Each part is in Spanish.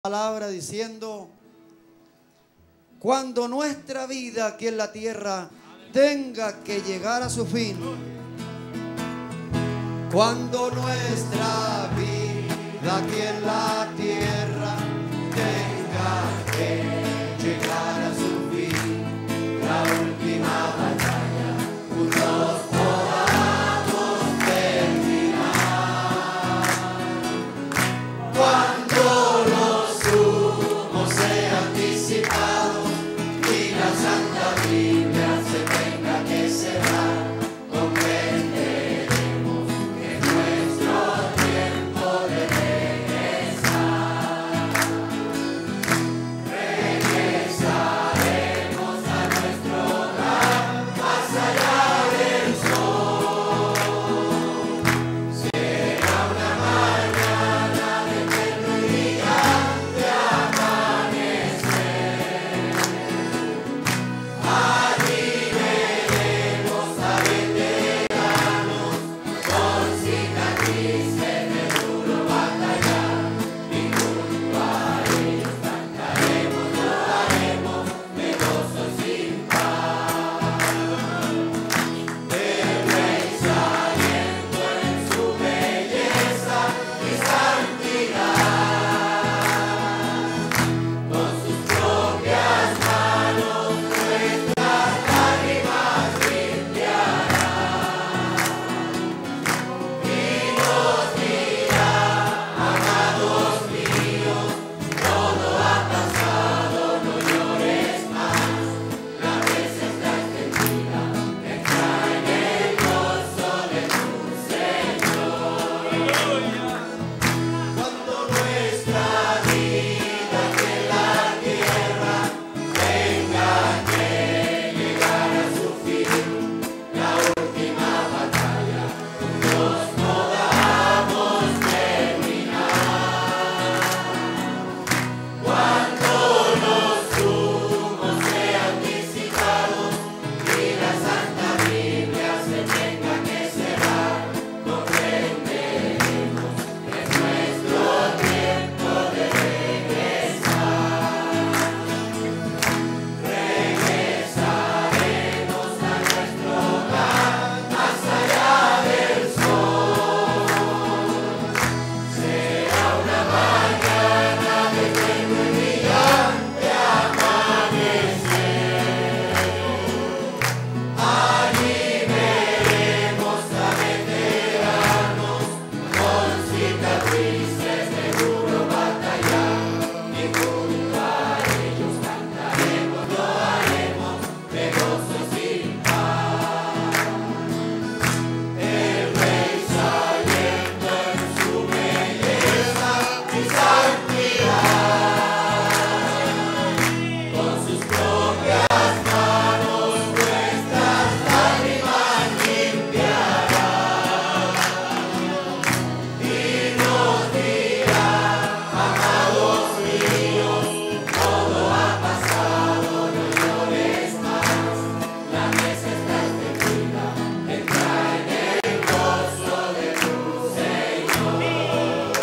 Palabra diciendo: cuando nuestra vida aquí en la tierra tenga que llegar a su fin, cuando nuestra vida aquí en la tierra tenga que llegar a su fin, la última batalla juntos podamos terminar. Cuando los humos sean disipados y la Santa Biblia se tenga que cerrar, comprenderemos que es nuestro tiempo de regresar. Regresaremos a nuestro hogar más allá del sol. Será una mañana de eterno y brillante amanecer. Allí veremos a veteranos con cicatrices de duro batallar, y junto a ellos cantaremos, lo haremos de gozo sin par. El Rey saliendo en su belleza y santidad, con sus propias manos nuestras lágrimas limpiará, y nos dirá: amados míos, todo ha pasado, no llores más, la mesa está extendida, entra en el gozo de tu Señor. Cuando nuestra vida aquí en la tierra tenga que llegar a su fin, la última batalla juntos podamos terminar. Cuando los humos sean disipados y la Santa Biblia se tenga que cerrar, comprenderemos que es nuestro tiempo de regresar. Regresaremos a nuestro hogar más allá del sol. Será una mañana de eterno y brillante amanecer. Allí veremos a veteranos con cicatrices de duro batallar, y junto a ellos cantaremos, lo haremos de gozo sin par. El Rey saliendo en su belleza y santidad, con sus propias manos nuestras lágrimas limpiará, y nos dirá: amados míos, todo ha pasado, no llores más, la mesa está extendida, entra en el gozo de tu Señor.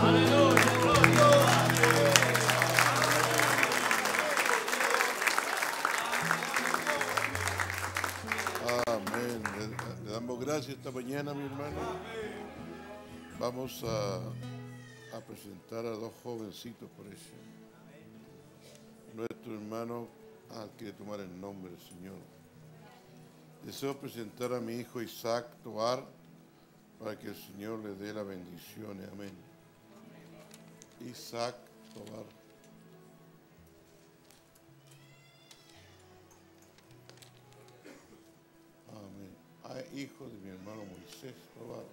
Amén. Le damos gracias esta mañana, mi hermano. Vamos a presentar a dos jovencitos por eso. Nuestro hermano quiere tomar el nombre del Señor. Deseo presentar a mi hijo Isaac Tobar para que el Señor le dé las bendiciones. Amén. Isaac Tobar. Amén. Hijo de mi hermano Moisés Tobar.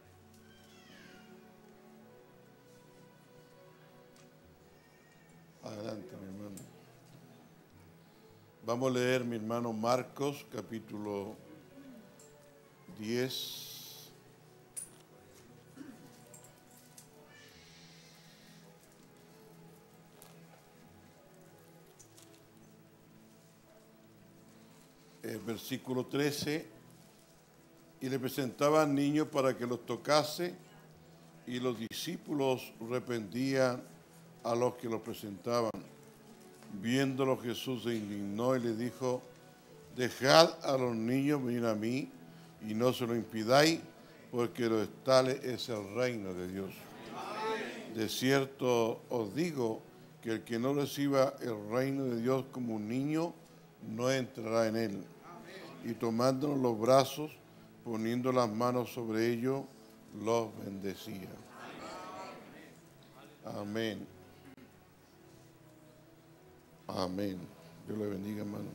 Adelante, mi hermano. Vamos a leer, mi hermano, Marcos, capítulo 10. Versículo 13. Y le presentaban niños para que los tocase, y los discípulos reprendían a los que lo presentaban. Viéndolo, Jesús se indignó y le dijo: dejad a los niños venir a mí y no se lo impidáis, porque de los tales es el reino de Dios. De cierto os digo que el que no reciba el reino de Dios como un niño, no entrará en él. Y tomándolos los brazos, poniendo las manos sobre ellos, los bendecía. Amén. Amén. Dios le bendiga, hermano.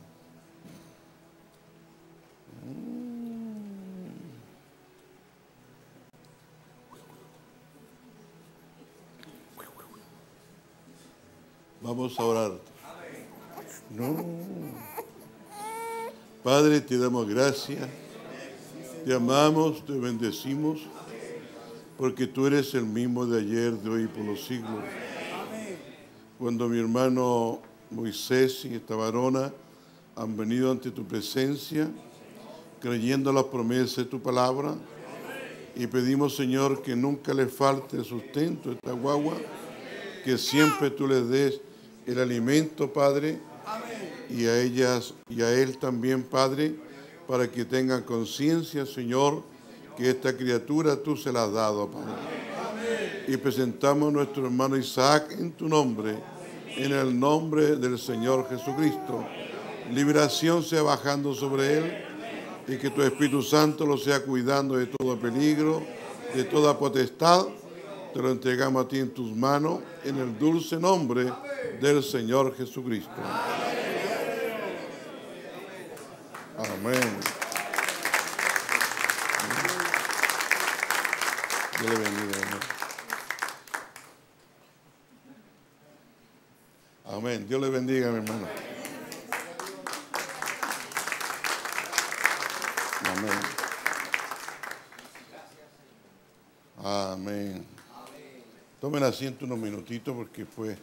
Vamos a orar. No. Padre, te damos gracias. Te amamos, te bendecimos, porque tú eres el mismo de ayer, de hoy y por los siglos. Cuando mi hermano Moisés y esta varona han venido ante tu presencia, creyendo las promesas de tu palabra, y pedimos, Señor, que nunca les falte el sustento a esta guagua, que siempre tú les des el alimento, Padre, y a ellas y a él también, Padre, para que tengan conciencia, Señor, que esta criatura tú se la has dado, Padre. Y presentamos a nuestro hermano Isaac en tu nombre, en el nombre del Señor Jesucristo. Liberación sea bajando sobre él, y que tu Espíritu Santo lo sea cuidando de todo peligro, de toda potestad. Te lo entregamos a ti en tus manos, en el dulce nombre del Señor Jesucristo. Amén. Dios le bendiga, hermano. Amén. Dios le bendiga, mi hermano. Amén. Amén. Tomen asiento unos minutitos porque pues,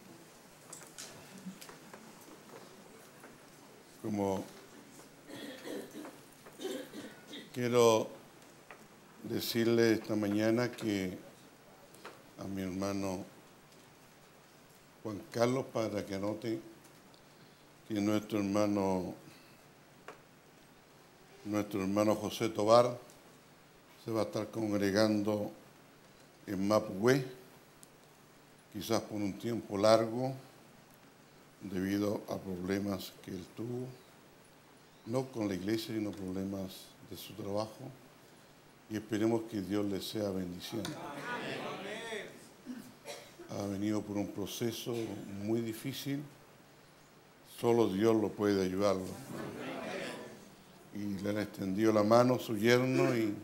como quiero decirle esta mañana que a mi hermano Juan Carlos, para que anote que nuestro hermano José Tobar se va a estar congregando en Mapue, quizás por un tiempo largo, debido a problemas que él tuvo, no con la iglesia, sino problemas de su trabajo, y esperemos que Dios le sea bendición. Ha venido por un proceso muy difícil, solo Dios lo puede ayudarlo. Y le han extendido la mano a su yerno y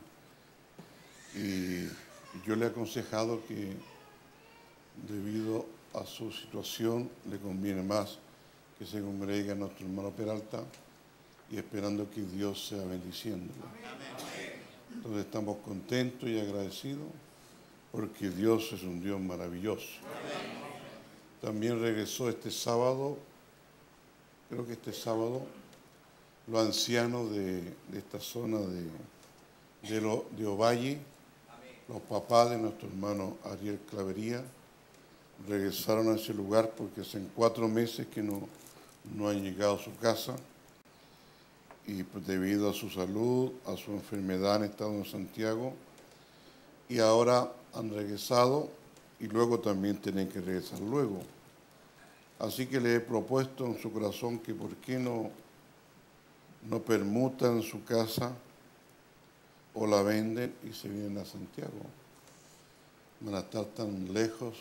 yo le he aconsejado que debido a su situación le conviene más que se congregue a nuestro hermano Peralta, y esperando que Dios sea bendiciéndolo. Entonces estamos contentos y agradecidos porque Dios es un Dios maravilloso. También regresó este sábado, creo que este sábado, los ancianos de esta zona de Ovalle, los papás de nuestro hermano Ariel Clavería, regresaron a ese lugar porque hace 4 meses que no han llegado a su casa, y pues debido a su salud, a su enfermedad, han estado en Santiago y ahora han regresado y luego también tienen que regresar luego. Así que le he propuesto en su corazón que por qué no permutan su casa o la venden y se vienen a Santiago. Van a estar tan lejos,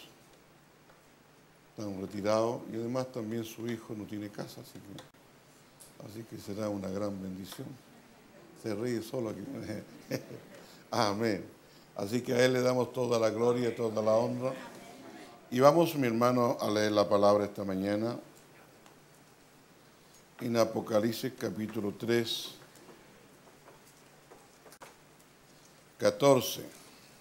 tan retirados, y además también su hijo no tiene casa, así que será una gran bendición. Se ríe solo aquí. Amén. Así que a él le damos toda la gloria y toda la honra. Y vamos, mi hermano, a leer la palabra esta mañana en Apocalipsis capítulo 3, 14.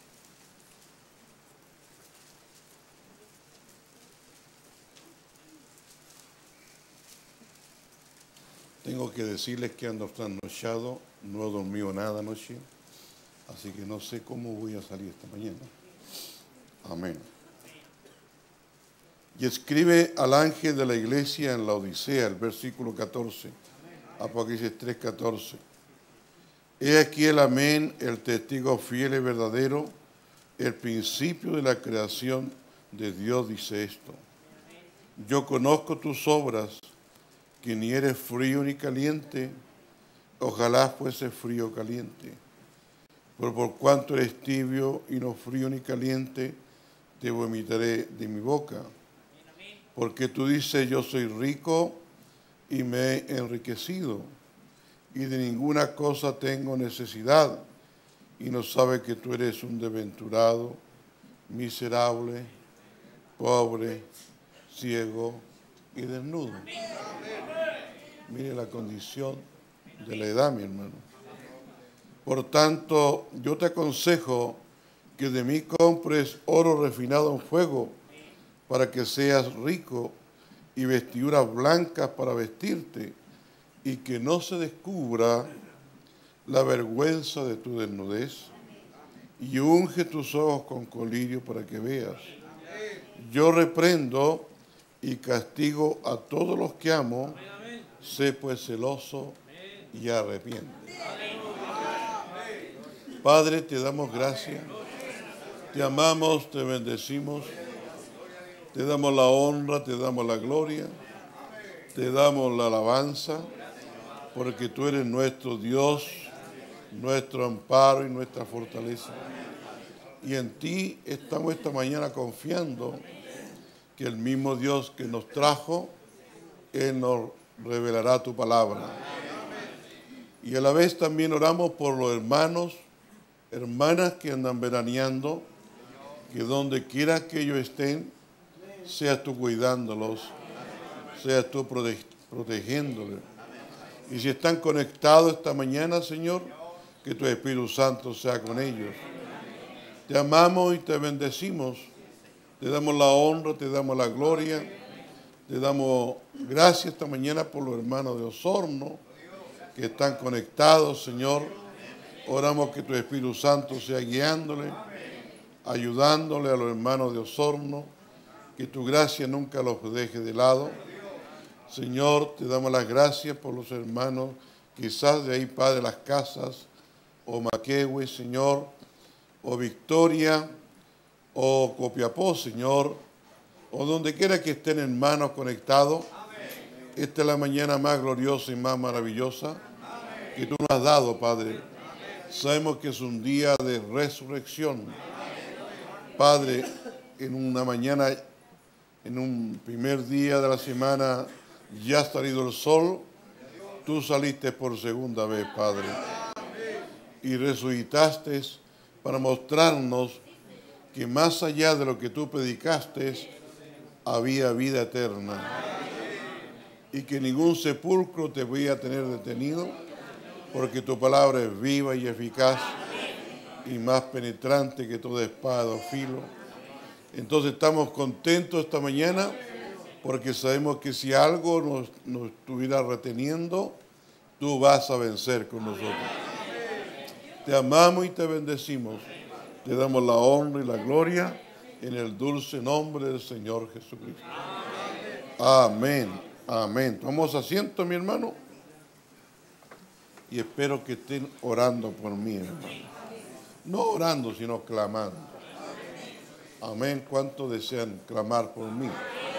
Tengo que decirles que ando trasnochado, no he dormido nada anoche, así que no sé cómo voy a salir esta mañana. Amén. Y escribe al ángel de la iglesia en la Odisea, el versículo 14, Apocalipsis 3:14. He aquí el amén, el testigo fiel y verdadero, el principio de la creación de Dios dice esto. Yo conozco tus obras, que ni eres frío ni caliente, ojalá fuese frío o caliente. Pero por cuanto eres tibio y no frío ni caliente, te vomitaré de mi boca. Porque tú dices, yo soy rico y me he enriquecido, y de ninguna cosa tengo necesidad, y no sabes que tú eres un desventurado, miserable, pobre, ciego y desnudo. Mire la condición de la edad, mi hermano. Por tanto, yo te aconsejo que de mí compres oro refinado en fuego, para que seas rico, y vestiduras blancas para vestirte, y que no se descubra la vergüenza de tu desnudez, y unge tus ojos con colirio para que veas. Yo reprendo y castigo a todos los que amo, sé pues celoso y arrepiente. Padre, te damos gracias, te amamos, te bendecimos, te damos la honra, te damos la gloria, te damos la alabanza, porque tú eres nuestro Dios, nuestro amparo y nuestra fortaleza. Y en ti estamos esta mañana confiando que el mismo Dios que nos trajo, Él nos revelará tu palabra. Y a la vez también oramos por los hermanos, hermanas que andan veraneando, que donde quiera que ellos estén, seas tú cuidándolos, seas tú protegiéndoles. Y si están conectados esta mañana, Señor, que tu Espíritu Santo sea con ellos. Te amamos y te bendecimos. Te damos la honra, te damos la gloria. Te damos gracias esta mañana por los hermanos de Osorno que están conectados, Señor. Oramos que tu Espíritu Santo sea guiándole, ayudándole a los hermanos de Osorno, que tu gracia nunca los deje de lado. Señor, te damos las gracias por los hermanos, quizás de ahí, Padre, Las Casas, o Maquehue, Señor, o Victoria, o Copiapó, Señor, o donde quiera que estén hermanos conectados. Esta es la mañana más gloriosa y más maravillosa que tú nos has dado, Padre. Sabemos que es un día de resurrección. Padre, en una mañana, en un primer día de la semana, ya ha salido el sol. Tú saliste por segunda vez, Padre, y resucitaste para mostrarnos que más allá de lo que tú predicaste, había vida eterna, y que ningún sepulcro te voy a tener detenido, porque tu palabra es viva y eficaz y más penetrante que toda espada o filo. Entonces estamos contentos esta mañana, porque sabemos que si algo nos estuviera reteniendo, tú vas a vencer con nosotros. Te amamos y te bendecimos. Te damos la honra y la gloria en el dulce nombre del Señor Jesucristo. Amén. Amén. Tomamos asiento, mi hermano. Y espero que estén orando por mí, hermano. No orando, sino clamando. Amén. ¿Cuántos desean clamar por mí?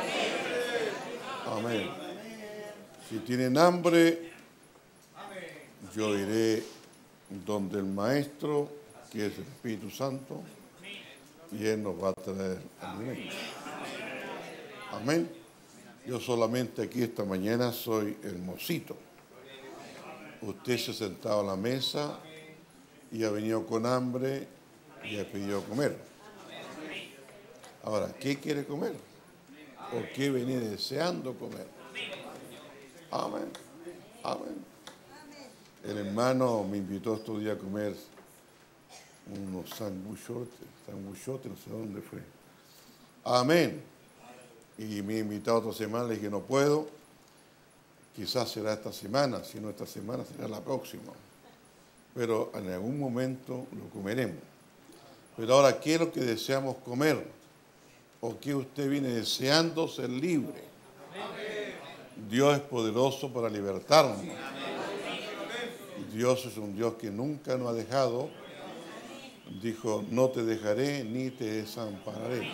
Amén. Si tienen hambre, yo iré donde el Maestro, que es el Espíritu Santo, y Él nos va a traer alimento. Amén. Yo solamente aquí esta mañana soy el mocito. Usted se ha sentado a la mesa y ha venido con hambre y ha pedido comer. Ahora, ¿qué quiere comer? ¿O qué venía deseando comer? Amén. Amén. El hermano me invitó estos días a comer unos sanguchotes, no sé dónde fue. Amén. Y me ha invitado otra semana, le dije no puedo. Quizás será esta semana, si no esta semana será la próxima. Pero en algún momento lo comeremos. Pero ahora, ¿qué es lo que deseamos comer? o qué usted viene deseando ser libre. Dios es poderoso para libertarnos. Dios es un Dios que nunca nos ha dejado. Dijo, no te dejaré ni te desampararé.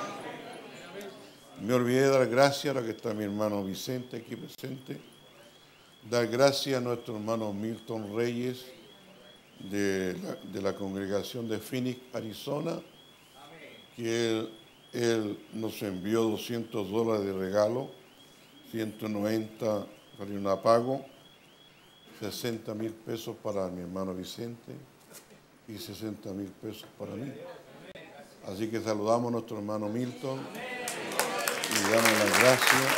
Me olvidé de dar gracias, ahora que está mi hermano Vicente aquí presente. Dar gracias a nuestro hermano Milton Reyes de la congregación de Phoenix, Arizona, que él nos envió $200 de regalo, 190 para un pago, 60,000 pesos para mi hermano Vicente y 60,000 pesos para mí. Así que saludamos a nuestro hermano Milton y damos las gracias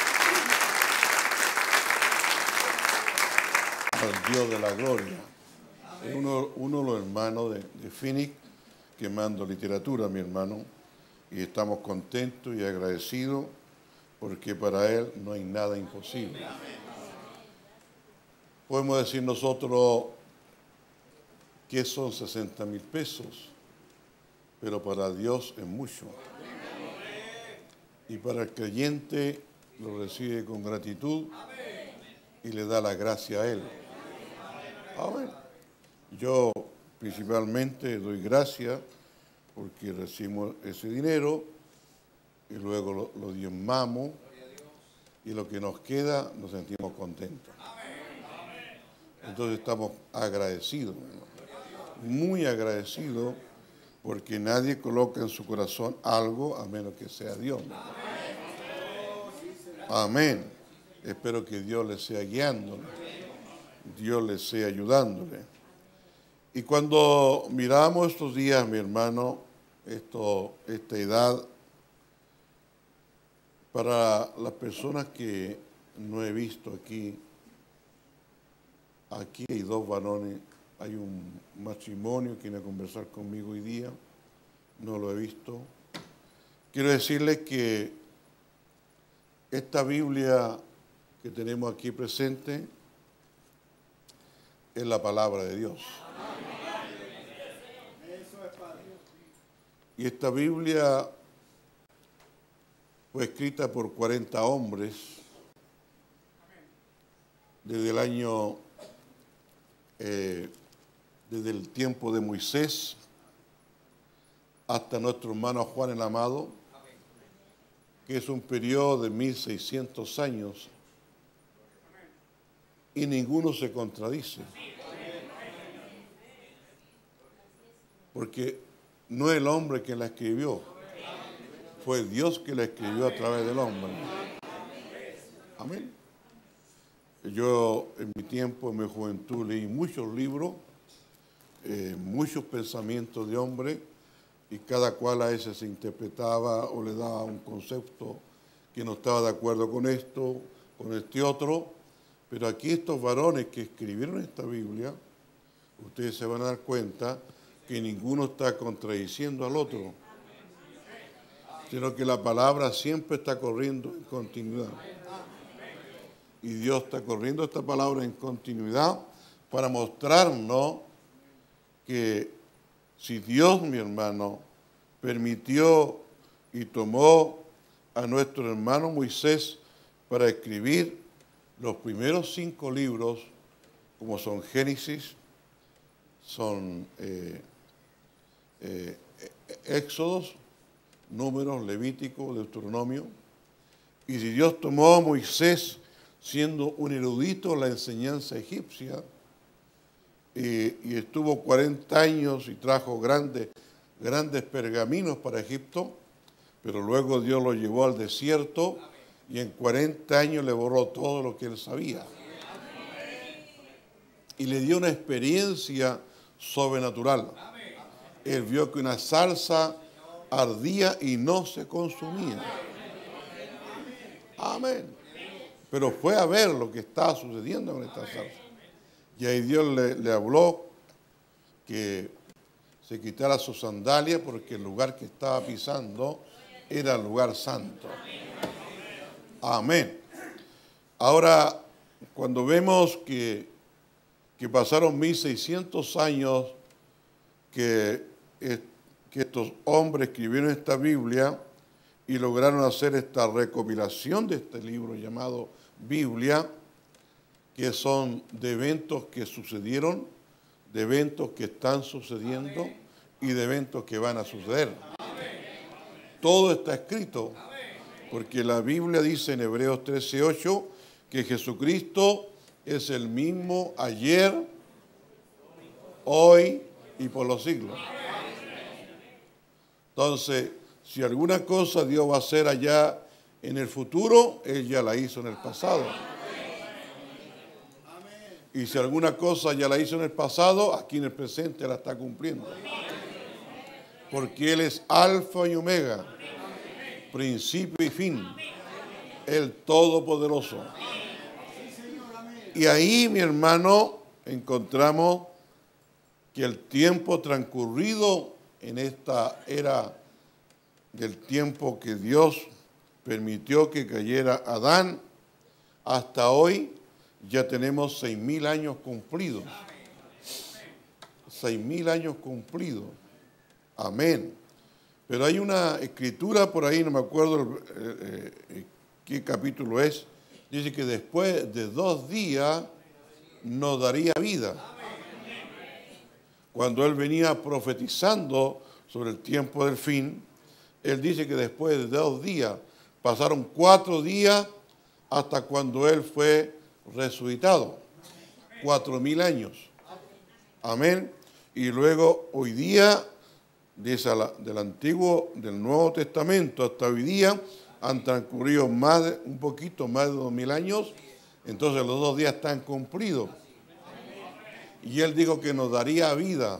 al Dios de la gloria. Es uno de los hermanos de Phoenix que manda literatura, mi hermano, y estamos contentos y agradecidos porque para él no hay nada imposible. Podemos decir nosotros que son 60,000 pesos, pero para Dios es mucho. Y para el creyente lo recibe con gratitud y le da la gracia a él. Amén. Yo principalmente doy gracias porque recibimos ese dinero y luego lo diezmamos y lo que nos queda nos sentimos contentos. Entonces estamos agradecidos, muy agradecidos, porque nadie coloca en su corazón algo a menos que sea Dios. Amén. Espero que Dios le sea guiándole, Dios le sea ayudándole. Y cuando miramos estos días, mi hermano, esta edad, para las personas que no he visto aquí hay dos varones, hay un matrimonio que viene a conversar conmigo hoy día, no lo he visto. Quiero decirles que esta Biblia que tenemos aquí presente es la palabra de Dios. Y esta Biblia fue escrita por 40 hombres desde el año, desde el tiempo de Moisés hasta nuestro hermano Juan el Amado, que es un periodo de 1600 años y ninguno se contradice. Porque no es el hombre quien la escribió, fue Dios que la escribió a través del hombre. Amén. Yo en mi tiempo, en mi juventud, leí muchos libros, muchos pensamientos de hombres, y cada cual a veces se interpretaba o le daba un concepto que no estaba de acuerdo con esto, con este otro. Pero aquí estos varones que escribieron esta Biblia, ustedes se van a dar cuenta que ninguno está contradiciendo al otro, sino que la palabra siempre está corriendo en continuidad. Y Dios está corriendo esta palabra en continuidad para mostrarnos que si Dios, mi hermano, permitió y tomó a nuestro hermano Moisés para escribir los primeros 5 libros, como son Génesis, son Éxodos, Números, Levítico, Deuteronomio, y si Dios tomó a Moisés siendo un erudito en la enseñanza egipcia, y estuvo 40 años y trajo grandes pergaminos para Egipto, pero luego Dios lo llevó al desierto y en 40 años le borró todo lo que él sabía. Y le dio una experiencia sobrenatural. Él vio que una zarza ardía y no se consumía. Amén. Pero fue a ver lo que estaba sucediendo con esta zarza. Y ahí Dios le habló que se quitara sus sandalias porque el lugar que estaba pisando era el lugar santo. Amén. Ahora, cuando vemos que pasaron 1600 años que estos hombres escribieron esta Biblia, y lograron hacer esta recopilación de este libro llamado Biblia, que son de eventos que sucedieron, de eventos que están sucediendo y de eventos que van a suceder. Todo está escrito, porque la Biblia dice en Hebreos 13:8 que Jesucristo es el mismo ayer, hoy y por los siglos. Entonces, si alguna cosa Dios va a hacer allá en el futuro, Él ya la hizo en el pasado. Y si alguna cosa ya la hizo en el pasado, aquí en el presente la está cumpliendo. Porque Él es Alfa y Omega, principio y fin, el Todopoderoso. Y ahí, mi hermano, encontramos que el tiempo transcurrido en esta era del tiempo que Dios permitió que cayera Adán, hasta hoy ya tenemos 6.000 años cumplidos. 6.000 años cumplidos. Amén. Pero hay una escritura por ahí, no me acuerdo qué capítulo es, dice que después de 2 días nos daría vida. Cuando Él venía profetizando sobre el tiempo del fin, Él dice que después de 2 días, pasaron 4 días hasta cuando Él fue resucitado. 4.000 años. Amén. Y luego hoy día, del Antiguo, del Nuevo Testamento hasta hoy día, han transcurrido un poquito más de 2.000 años. Entonces los 2 días están cumplidos. Y Él dijo que nos daría vida.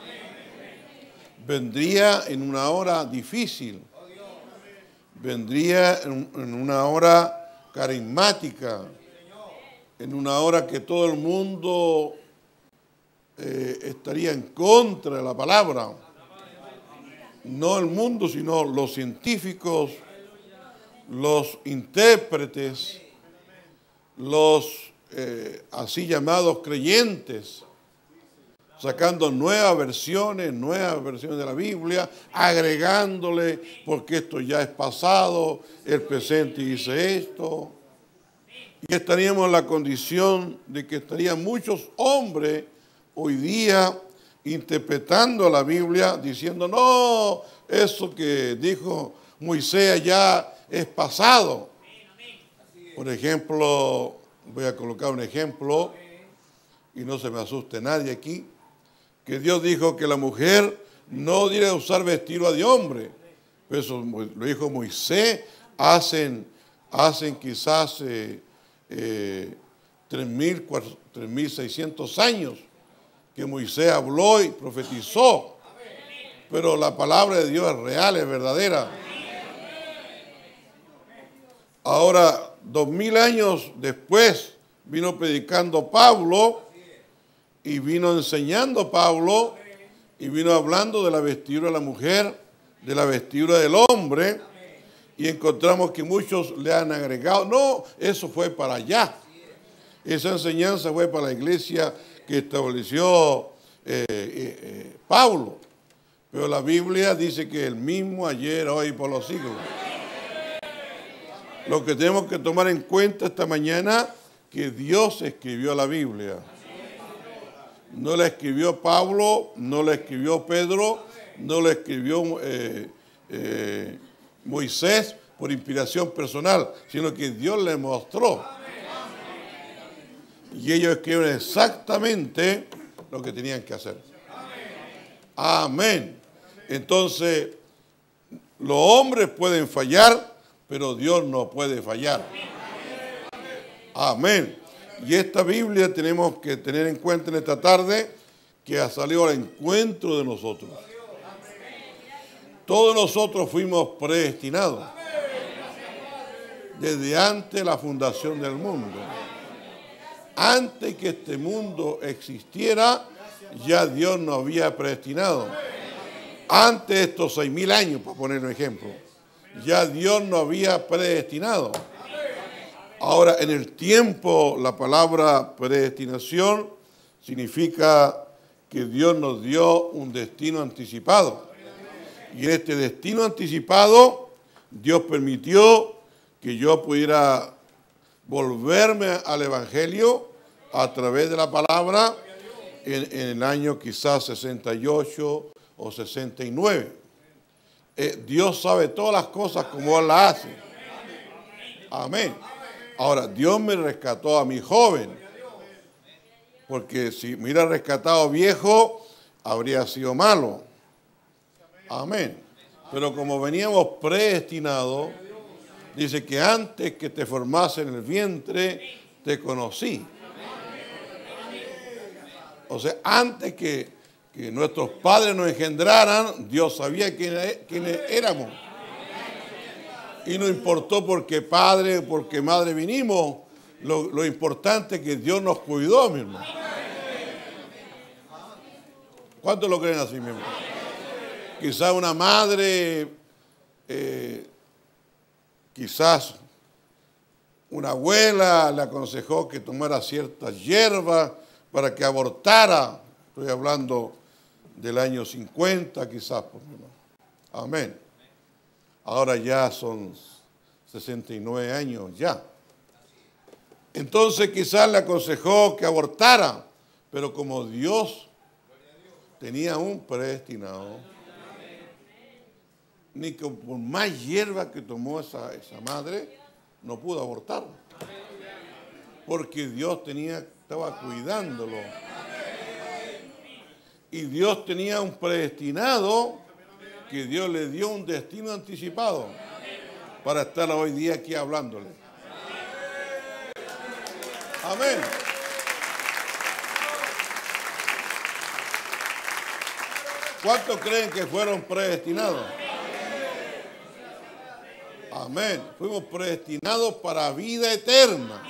Vendría en una hora difícil. Vendría en una hora carismática. En una hora que todo el mundo estaría en contra de la palabra. No el mundo, sino los científicos, los intérpretes, los así llamados creyentes, sacando nuevas versiones de la Biblia, agregándole, porque esto ya es pasado, el presente dice esto. Y estaríamos en la condición de que estarían muchos hombres hoy día interpretando la Biblia, diciendo, no, eso que dijo Moisés ya es pasado. Por ejemplo, voy a colocar un ejemplo, y no se me asuste nadie aquí, que Dios dijo que la mujer no debe usar vestido de hombre. Eso lo dijo Moisés, hacen quizás 3.600 años que Moisés habló y profetizó. Pero la palabra de Dios es real, es verdadera. Ahora, 2.000 años después, vino predicando Pablo y vino enseñando Pablo y vino hablando de la vestidura de la mujer, de la vestidura del hombre, y encontramos que muchos le han agregado, no, eso fue para allá. Esa enseñanza fue para la iglesia que estableció Pablo. Pero la Biblia dice que el mismo ayer, hoy y por los siglos. Lo que tenemos que tomar en cuenta esta mañana, que Dios escribió la Biblia. No la escribió Pablo, no la escribió Pedro, no la escribió Moisés por inspiración personal, sino que Dios le mostró. Y ellos escribieron exactamente lo que tenían que hacer. Amén. Entonces, los hombres pueden fallar, pero Dios no puede fallar. Amén. Y esta Biblia tenemos que tener en cuenta en esta tarde que ha salido al encuentro de nosotros. Todos nosotros fuimos predestinados desde antes de la fundación del mundo. Antes que este mundo existiera, ya Dios nos había predestinado. Antes de estos 6.000 años, para poner un ejemplo, ya Dios nos había predestinado. Ahora, en el tiempo, la palabra predestinación significa que Dios nos dio un destino anticipado. Y en este destino anticipado, Dios permitió que yo pudiera volverme al Evangelio a través de la palabra en el año quizás 68 o 69. Dios sabe todas las cosas como Él las hace. Amén. Ahora, Dios me rescató a mi joven, porque si me hubiera rescatado viejo, habría sido malo. Amén. Pero como veníamos predestinados, dice que antes que te formase en el vientre, te conocí. O sea, antes que nuestros padres nos engendraran, Dios sabía quiénes éramos. Y no importó porque padre, porque madre vinimos, lo importante es que Dios nos cuidó, mi hermano. ¿Cuántos lo creen así, mi hermano? Quizás una madre, quizás una abuela le aconsejó que tomara ciertas hierbas para que abortara. Estoy hablando del año 50, quizás, por mi hermano. Amén. Ahora ya son 69 años ya. Entonces quizás le aconsejó que abortara, pero como Dios tenía un predestinado, ni que por más hierba que tomó esa madre, no pudo abortar. Porque Dios estaba cuidándolo. Y Dios tenía un predestinado que Dios le dio un destino anticipado para estar hoy día aquí hablándole. Amén. ¿Cuántos creen que fueron predestinados? Amén. Fuimos predestinados para vida eterna.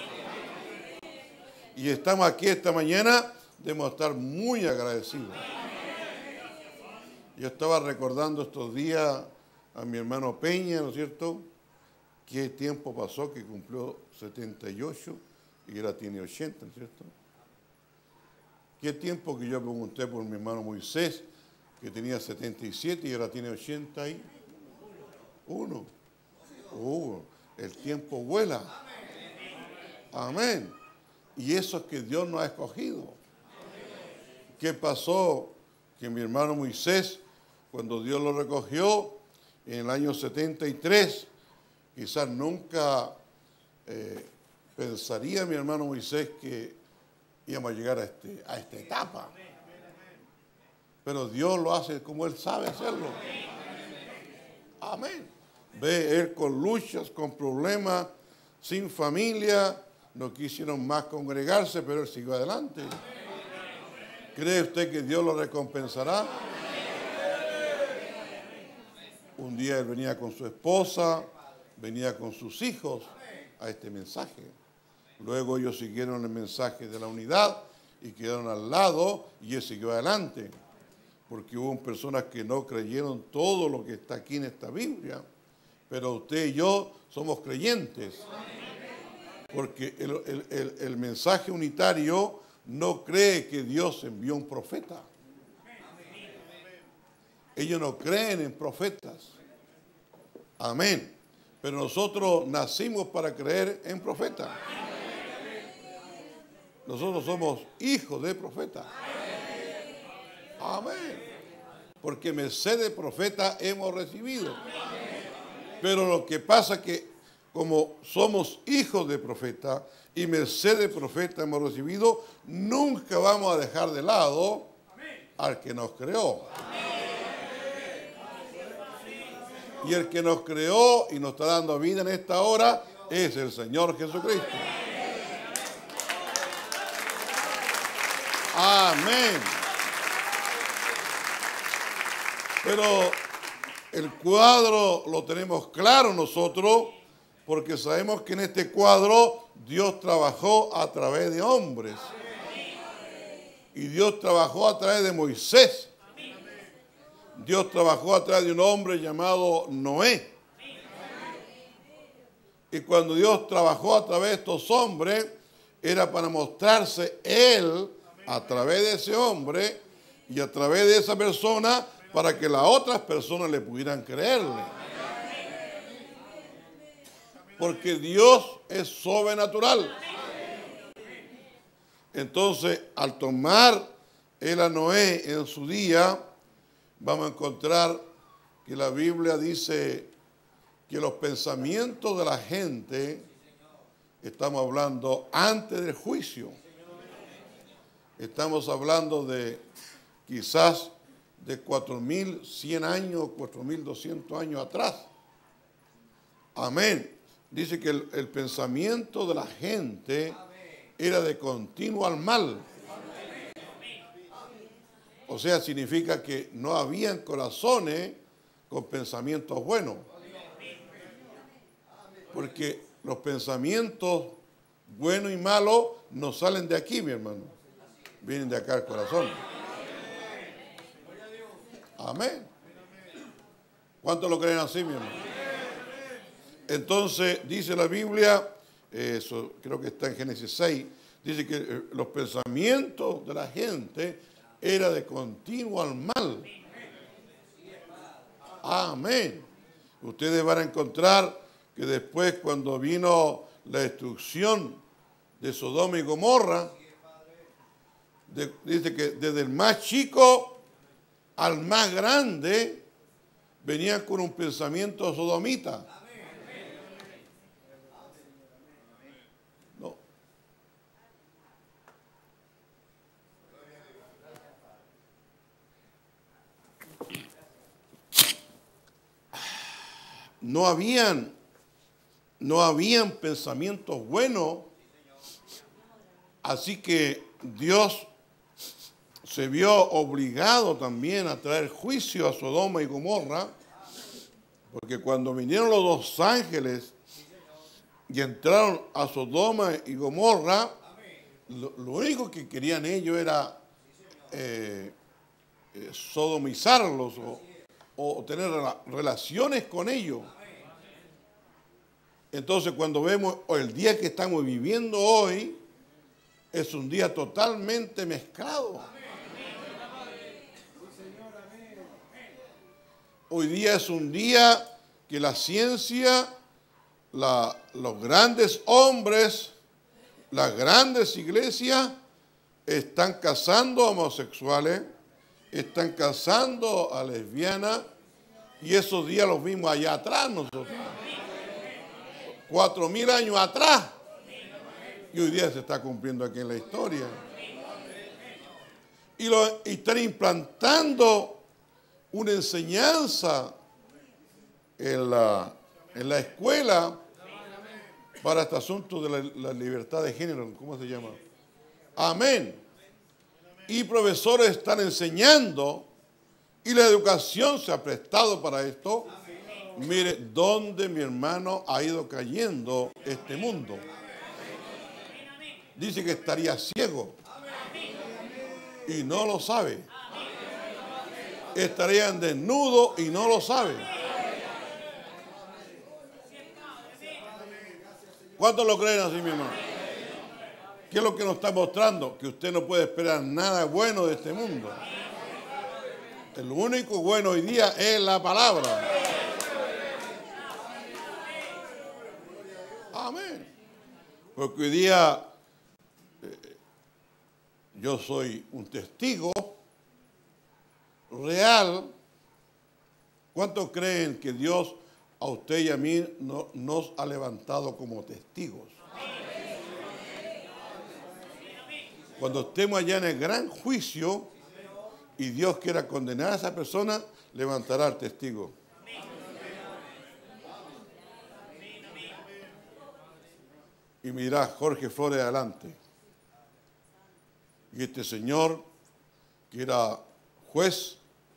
Y estamos aquí esta mañana, debemos estar muy agradecidos. Yo estaba recordando estos días a mi hermano Peña, ¿no es cierto? Qué tiempo pasó que cumplió 78 y ahora tiene 80, ¿no es cierto? Qué tiempo que yo pregunté por mi hermano Moisés, que tenía 77 y ahora tiene 81. El tiempo vuela. Amén. Y eso es que Dios nos ha escogido. ¿Qué pasó? Que mi hermano Moisés, cuando Dios lo recogió en el año 73, quizás nunca pensaría mi hermano Moisés que íbamos a llegar a esta etapa. Pero Dios lo hace como Él sabe hacerlo. Amén. Ve Él con luchas, con problemas, sin familia, no quisieron más congregarse, pero Él siguió adelante. ¿Cree usted que Dios lo recompensará? Un día Él venía con su esposa, venía con sus hijos a este mensaje. Luego ellos siguieron el mensaje de la unidad y quedaron al lado y Él siguió adelante. Porque hubo personas que no creyeron todo lo que está aquí en esta Biblia. Pero usted y yo somos creyentes. Porque el mensaje unitario no cree que Dios envió un profeta. Ellos no creen en profetas. Amén. Pero nosotros nacimos para creer en profetas. Nosotros somos hijos de profetas. Amén. Porque merced de profeta hemos recibido. Pero lo que pasa es que como somos hijos de profeta y merced de profeta hemos recibido, nunca vamos a dejar de lado al que nos creó. Y el que nos creó y nos está dando vida en esta hora es el Señor Jesucristo. Amén. Pero el cuadro lo tenemos claro nosotros, porque sabemos que en este cuadro Dios trabajó a través de hombres. Y Dios trabajó a través de Moisés. Dios trabajó a través de un hombre llamado Noé. Y cuando Dios trabajó a través de estos hombres, era para mostrarse Él a través de ese hombre y a través de esa persona para que las otras personas le pudieran creerle. Porque Dios es sobrenatural. Entonces, al tomar él a Noé en su día, vamos a encontrar que la Biblia dice que los pensamientos de la gente, estamos hablando antes del juicio, estamos hablando de quizás de 4.100 años, 4.200 años atrás. Amén. Dice que el pensamiento de la gente era de continuo al mal. O sea, significa que no habían corazones con pensamientos buenos. Porque los pensamientos buenos y malos no salen de aquí, mi hermano. Vienen de acá al corazón. Amén. ¿Cuántos lo creen así, mi hermano? Entonces, dice la Biblia, eso creo que está en Génesis 6, dice que los pensamientos de la gente eran de continuo al mal. Amén. Ustedes van a encontrar que después, cuando vino la destrucción de Sodoma y Gomorra, dice que desde el más chico al más grande venían con un pensamiento sodomita. No. No habían pensamientos buenos, así que Dios se vio obligado también a traer juicio a Sodoma y Gomorra, porque cuando vinieron los dos ángeles y entraron a Sodoma y Gomorra, lo único que querían ellos era sodomizarlos o tener relaciones con ellos. Entonces, cuando vemos el día que estamos viviendo hoy, es un día totalmente mezclado. Hoy día es un día que la ciencia, los grandes hombres, las grandes iglesias están casando a homosexuales, están casando a lesbianas, y esos días los vimos allá atrás nosotros. 4.000 años atrás. Y hoy día se está cumpliendo aquí en la historia. Y están implantando una enseñanza en la escuela para este asunto de la libertad de género. ¿Cómo se llama? Amén. Y profesores están enseñando y la educación se ha prestado para esto. Mire dónde, mi hermano, ha ido cayendo este mundo. Dice que estaría ciego y no lo sabe. Estarían desnudos y no lo sabe. ¿Cuántos lo creen así, mi hermano? ¿Qué es lo que nos está mostrando? Que usted no puede esperar nada bueno de este mundo. El único bueno hoy día es la palabra. Amén. Porque hoy día yo soy un testigo real. ¿Cuántos creen que Dios a usted y a mí nos ha levantado como testigos? Cuando estemos allá en el gran juicio y Dios quiera condenar a esa persona, levantará al testigo. Y me dirá Jorge Flores adelante. Y este señor, que era juez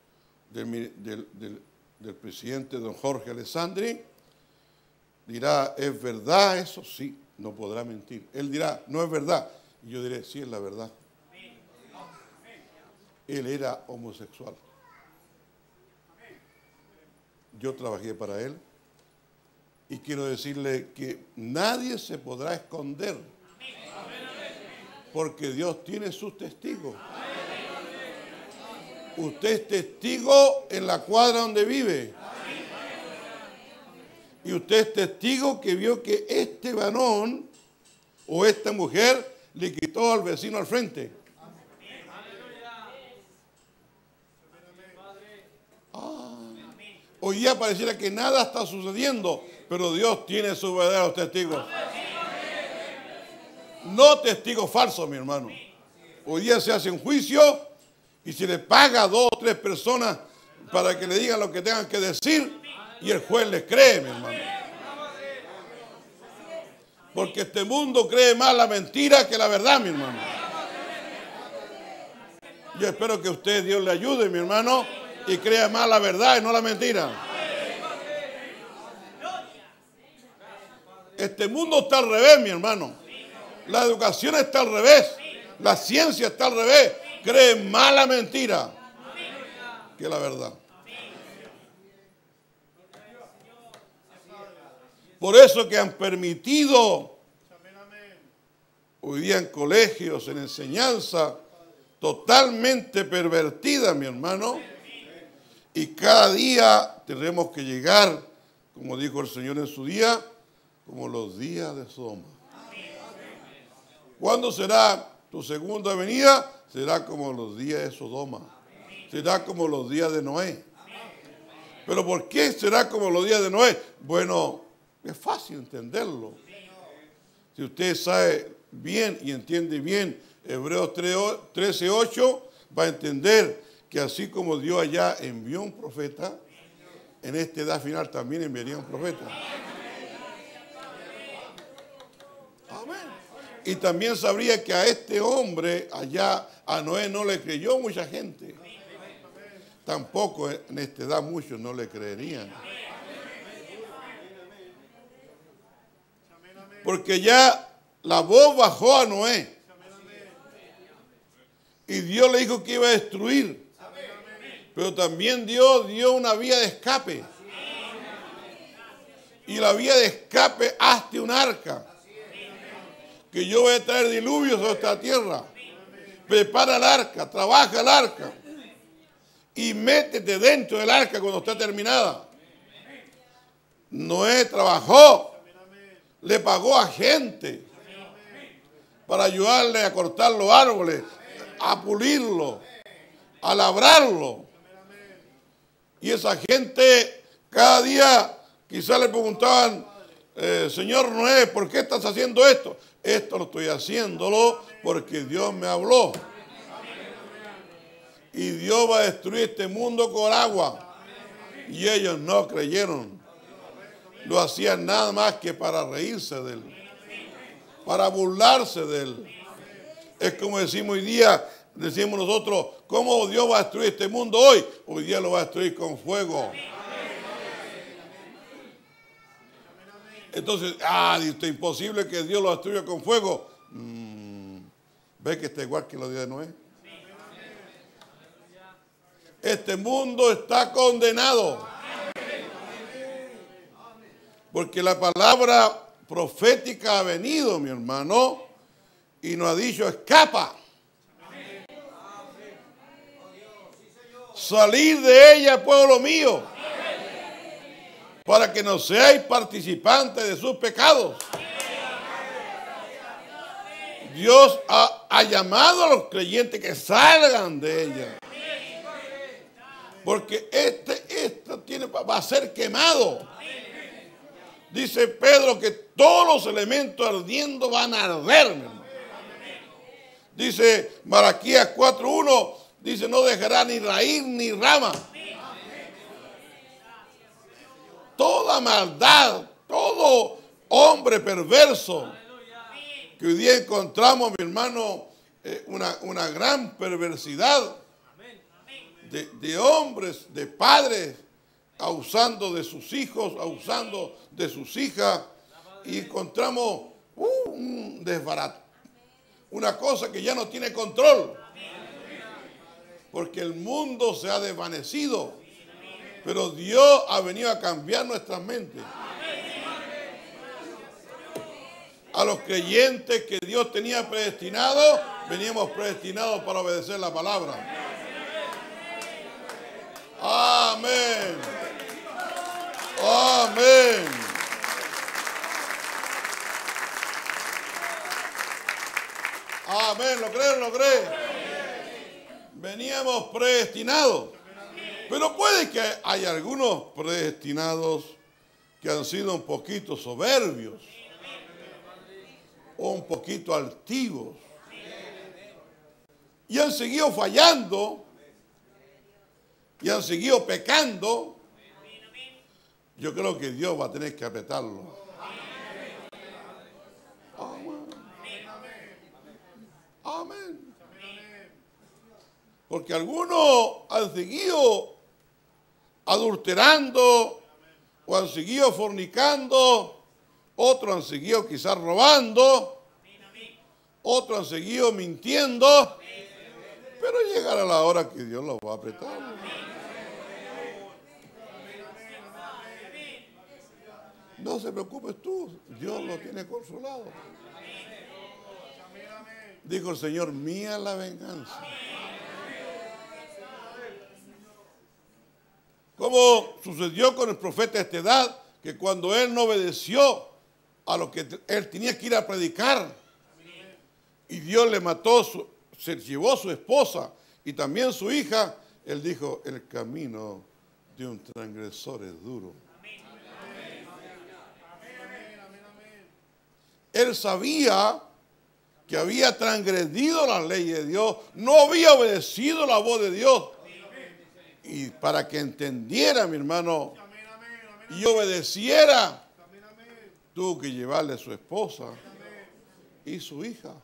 del presidente don Jorge Alessandri, dirá, ¿es verdad eso? Sí, no podrá mentir. Él dirá, no es verdad. Y yo diré, sí, es la verdad. Él era homosexual. Yo trabajé para él. Y quiero decirle que nadie se podrá esconder. Porque Dios tiene sus testigos. Usted es testigo en la cuadra donde vive. Y usted es testigo que vio que este varón o esta mujer le quitó al vecino al frente. Hoy día pareciera que nada está sucediendo, pero Dios tiene sus verdaderos testigos. No testigos falsos, mi hermano. Hoy día se hace un juicio y se le paga a 2 o 3 personas para que le digan lo que tengan que decir y el juez les cree, mi hermano. Porque este mundo cree más la mentira que la verdad, mi hermano. Yo espero que usted, Dios le ayude, mi hermano, y crea más la verdad y no la mentira. Este mundo está al revés, mi hermano. La educación está al revés. La ciencia está al revés. Cree más la mentira que la verdad. Por eso que han permitido hoy día en colegios, en enseñanza, totalmente pervertida, mi hermano. Y cada día tenemos que llegar, como dijo el Señor en su día, como los días de Sodoma. ¿Cuándo será tu segunda venida? Será como los días de Sodoma. Será como los días de Noé. ¿Pero por qué será como los días de Noé? Bueno, es fácil entenderlo. Si usted sabe bien y entiende bien Hebreos 13:8, va a entender que así como Dios allá envió un profeta, en esta edad final también enviaría un profeta. Amén. Y también sabría que a este hombre allá, a Noé, no le creyó mucha gente. Tampoco en esta edad muchos no le creerían. Porque ya la voz bajó a Noé. Y Dios le dijo que iba a destruir. Pero también Dios dio una vía de escape. Y la vía de escape, hazte un arca. Que yo voy a traer diluvios a esta tierra. Prepara el arca, trabaja el arca. Y métete dentro del arca cuando esté terminada. Noé trabajó. Le pagó a gente para ayudarle a cortar los árboles, a pulirlo, a labrarlo. Y esa gente cada día quizás le preguntaban, Señor Noé, ¿por qué estás haciendo esto? Esto lo estoy haciéndolo porque Dios me habló. Y Dios va a destruir este mundo con agua. Y ellos no creyeron. Lo hacían nada más que para reírse de él, para burlarse de él. Es como decimos hoy día, decimos nosotros, ¿cómo Dios va a destruir este mundo hoy? Hoy día lo va a destruir con fuego. Entonces, dice, imposible que Dios lo destruya con fuego. ¿Ve que está igual que los días de Noé? Este mundo está condenado. Porque la palabra profética ha venido, mi hermano, y nos ha dicho, escapa. Salir de ella, pueblo mío, para que no seáis participantes de sus pecados. Dios ha llamado a los creyentes que salgan de ella. Porque va a ser quemado. Dice Pedro que todos los elementos ardiendo van a arder. Dice Malaquías 4:1, dice no dejará ni raíz ni rama. Toda maldad, todo hombre perverso que hoy día encontramos, mi hermano, una gran perversidad de hombres, de padres, abusando de sus hijos, abusando de sus hijas, y encontramos un desbarato, una cosa que ya no tiene control, porque el mundo se ha desvanecido, pero Dios ha venido a cambiar nuestras mentes. A los creyentes que Dios tenía predestinados, veníamos predestinados para obedecer la palabra. Amén. Amén. Amén, ¿lo cree o no lo cree? Veníamos predestinados. Pero puede que hay algunos predestinados que han sido un poquito soberbios o un poquito altivos y han seguido fallando y han seguido pecando. Yo creo que Dios va a tener que apretarlo. Amén. Amén. Porque algunos han seguido adulterando o han seguido fornicando, otros han seguido quizás robando, otros han seguido mintiendo, pero llegará la hora que Dios los va a apretar. No se preocupes tú, Dios lo tiene consolado. Dijo el Señor, mía la venganza. Como sucedió con el profeta de esta edad, que cuando él no obedeció a lo que él tenía que ir a predicar, y Dios le mató, se llevó su esposa y también su hija, él dijo, el camino de un transgresor es duro. Él sabía que había transgredido la ley de Dios, no había obedecido la voz de Dios. Y para que entendiera, mi hermano, y obedeciera, tuvo que llevarle a su esposa y su hija.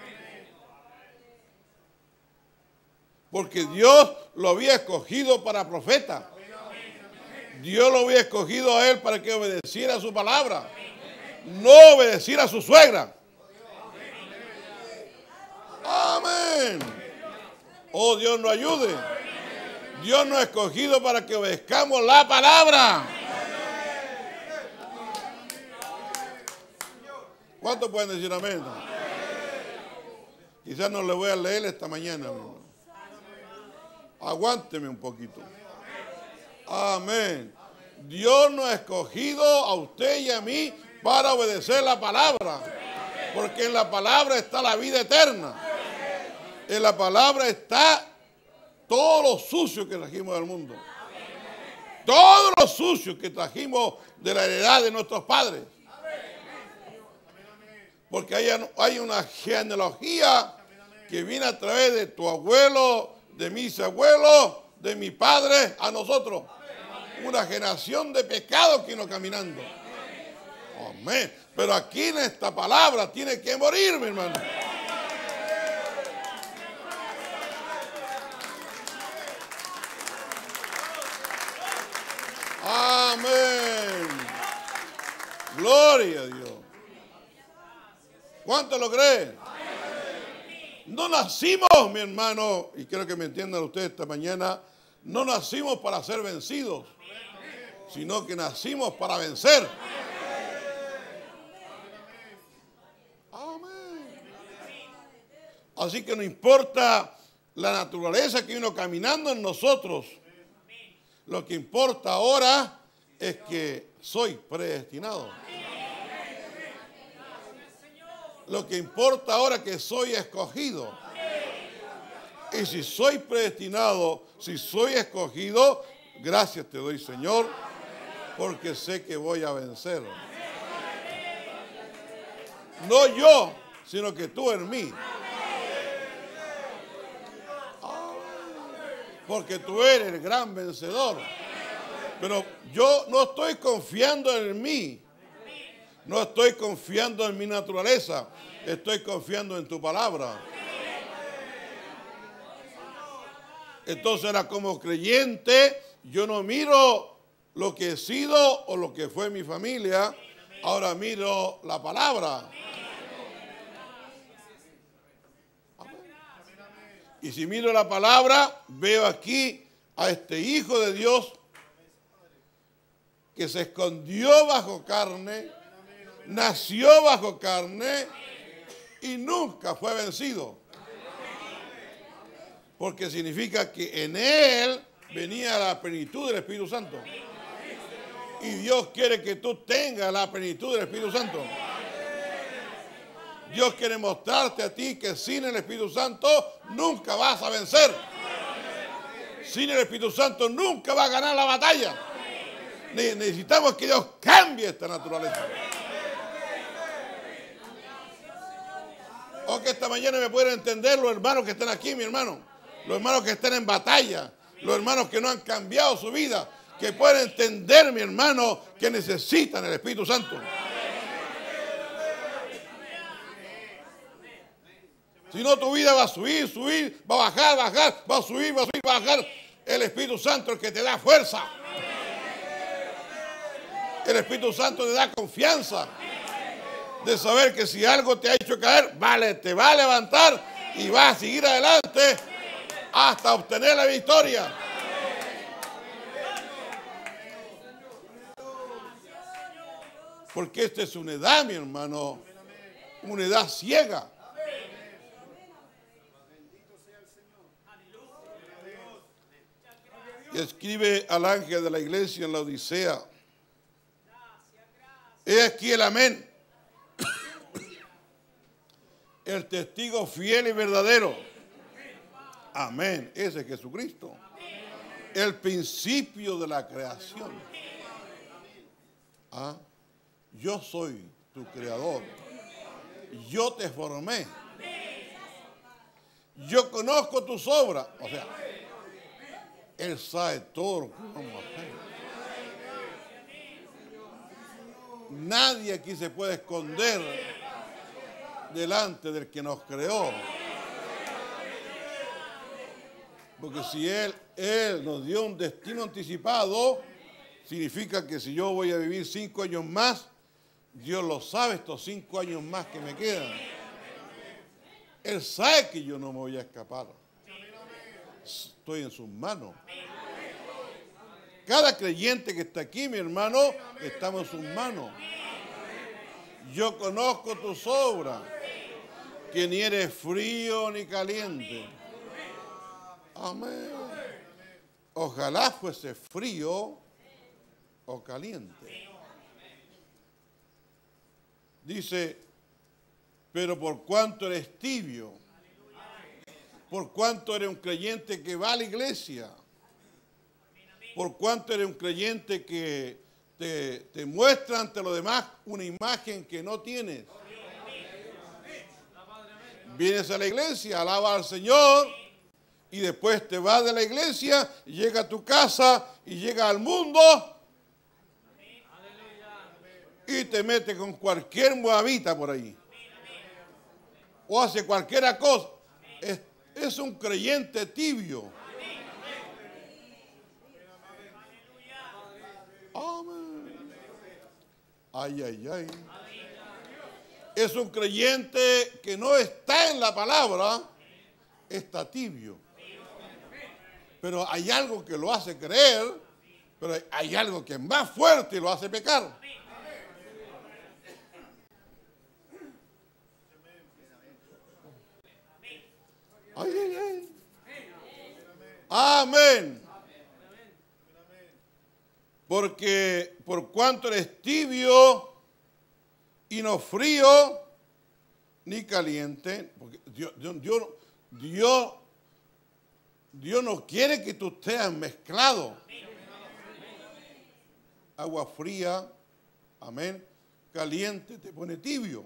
Porque Dios lo había escogido para profeta. Dios lo había escogido a él para que obedeciera su palabra, no obedeciera a su suegra. Amén. Oh, Dios nos ayude. Dios nos ha escogido para que obedezcamos la palabra. ¿Cuántos pueden decir amén? Quizás no le voy a leer esta mañana, mi hermano. Aguánteme un poquito. Amén. Dios nos ha escogido a usted y a mí para obedecer la palabra. Porque en la palabra está la vida eterna. En la palabra está todo lo sucio que trajimos del mundo. Todo lo sucio que trajimos de la heredad de nuestros padres. Porque hay una genealogía que viene a través de tu abuelo, de mis abuelos, de mi padre, a nosotros. Una generación de pecados que vino caminando. Amén. Pero aquí en esta palabra tiene que morir, mi hermano. Amén. Gloria a Dios. ¿Cuánto lo creen? No nacimos, mi hermano, y quiero que me entiendan ustedes esta mañana, no nacimos para ser vencidos, sino que nacimos para vencer. Amén. Así que no importa la naturaleza que vino caminando en nosotros, lo que importa ahora es que soy predestinado. Lo que importa ahora es que soy escogido. Y si soy predestinado, si soy escogido, gracias te doy, Señor, porque sé que voy a vencer. No yo, sino que tú en mí. Porque tú eres el gran vencedor. Pero yo no estoy confiando en mí. No estoy confiando en mi naturaleza. Estoy confiando en tu palabra. Entonces, ahora como creyente, yo no miro lo que he sido o lo que fue mi familia. Ahora miro la palabra. Y si miro la palabra, veo aquí a este Hijo de Dios que se escondió bajo carne, nació bajo carne y nunca fue vencido. Porque significa que en Él venía la plenitud del Espíritu Santo. Y Dios quiere que tú tengas la plenitud del Espíritu Santo. Dios quiere mostrarte a ti que sin el Espíritu Santo nunca vas a vencer. Sin el Espíritu Santo nunca vas a ganar la batalla. Necesitamos que Dios cambie esta naturaleza. O que esta mañana me pueden entender los hermanos que están aquí, mi hermano. Los hermanos que están en batalla. Los hermanos que no han cambiado su vida. Que pueden entender, mi hermano, que necesitan el Espíritu Santo. Si no, tu vida va a subir, subir, va a bajar, bajar, va a subir, va a subir, va a bajar. El Espíritu Santo es el que te da fuerza. El Espíritu Santo te da confianza de saber que si algo te ha hecho caer, vale, te va a levantar y va a seguir adelante hasta obtener la victoria. Porque esta es una edad, mi hermano, una edad ciega. Y escribe al ángel de la iglesia en la Odisea: he aquí el amén, el testigo fiel y verdadero. Amén, ese es Jesucristo, el principio de la creación. ¿Ah? Yo soy tu creador, yo te formé, yo conozco tus obras. O sea, Él sabe todo lo que vamos a hacer. Nadie aquí se puede esconder delante del que nos creó. Porque si Él nos dio un destino anticipado, significa que si yo voy a vivir 5 años más, Dios lo sabe, estos 5 años más que me quedan. Él sabe que yo no me voy a escapar. Estoy en sus manos. Cada creyente que está aquí, mi hermano, estamos en sus manos. Yo conozco tus obras, que ni eres frío ni caliente. Amén. Ojalá fuese frío o caliente. Dice, pero por cuanto eres tibio, por cuanto eres un creyente que va a la iglesia, por cuanto eres un creyente que te muestra ante los demás una imagen que no tienes. Vienes a la iglesia, alaba al Señor, y después te vas de la iglesia, y llega a tu casa, y llega al mundo, y te metes con cualquier moabita por ahí. O hace cualquier cosa. Es un creyente tibio. Amén. Ay, ay, ay. Es un creyente que no está en la palabra, está tibio. Pero hay algo que lo hace creer, pero hay algo que es más fuerte y lo hace pecar. Ay, ay, ay. Amén. Porque por cuanto eres tibio y no frío ni caliente, porque Dios no quiere que tú estés mezclado. Agua fría, amén, caliente te pone tibio.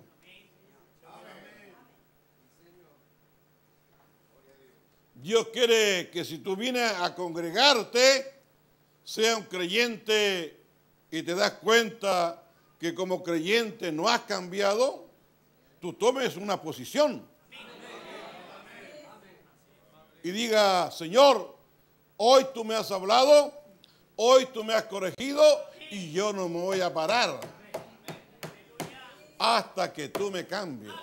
Dios quiere que si tú vienes a congregarte, sea un creyente y te das cuenta que como creyente no has cambiado, tú tomes una posición. Y diga, Señor, hoy tú me has hablado, hoy tú me has corregido y yo no me voy a parar hasta que tú me cambies.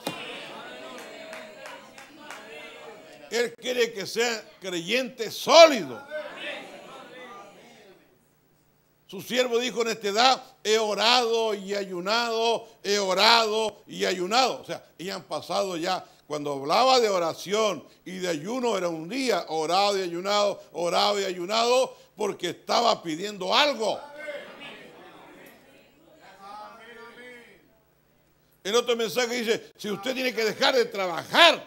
Él quiere que sea creyente sólido. Su siervo dijo en esta edad, he orado y ayunado, he orado y ayunado. O sea, ya han pasado ya, cuando hablaba de oración y de ayuno era un día, orado y ayunado, porque estaba pidiendo algo. En otro mensaje dice, si usted tiene que dejar de trabajar,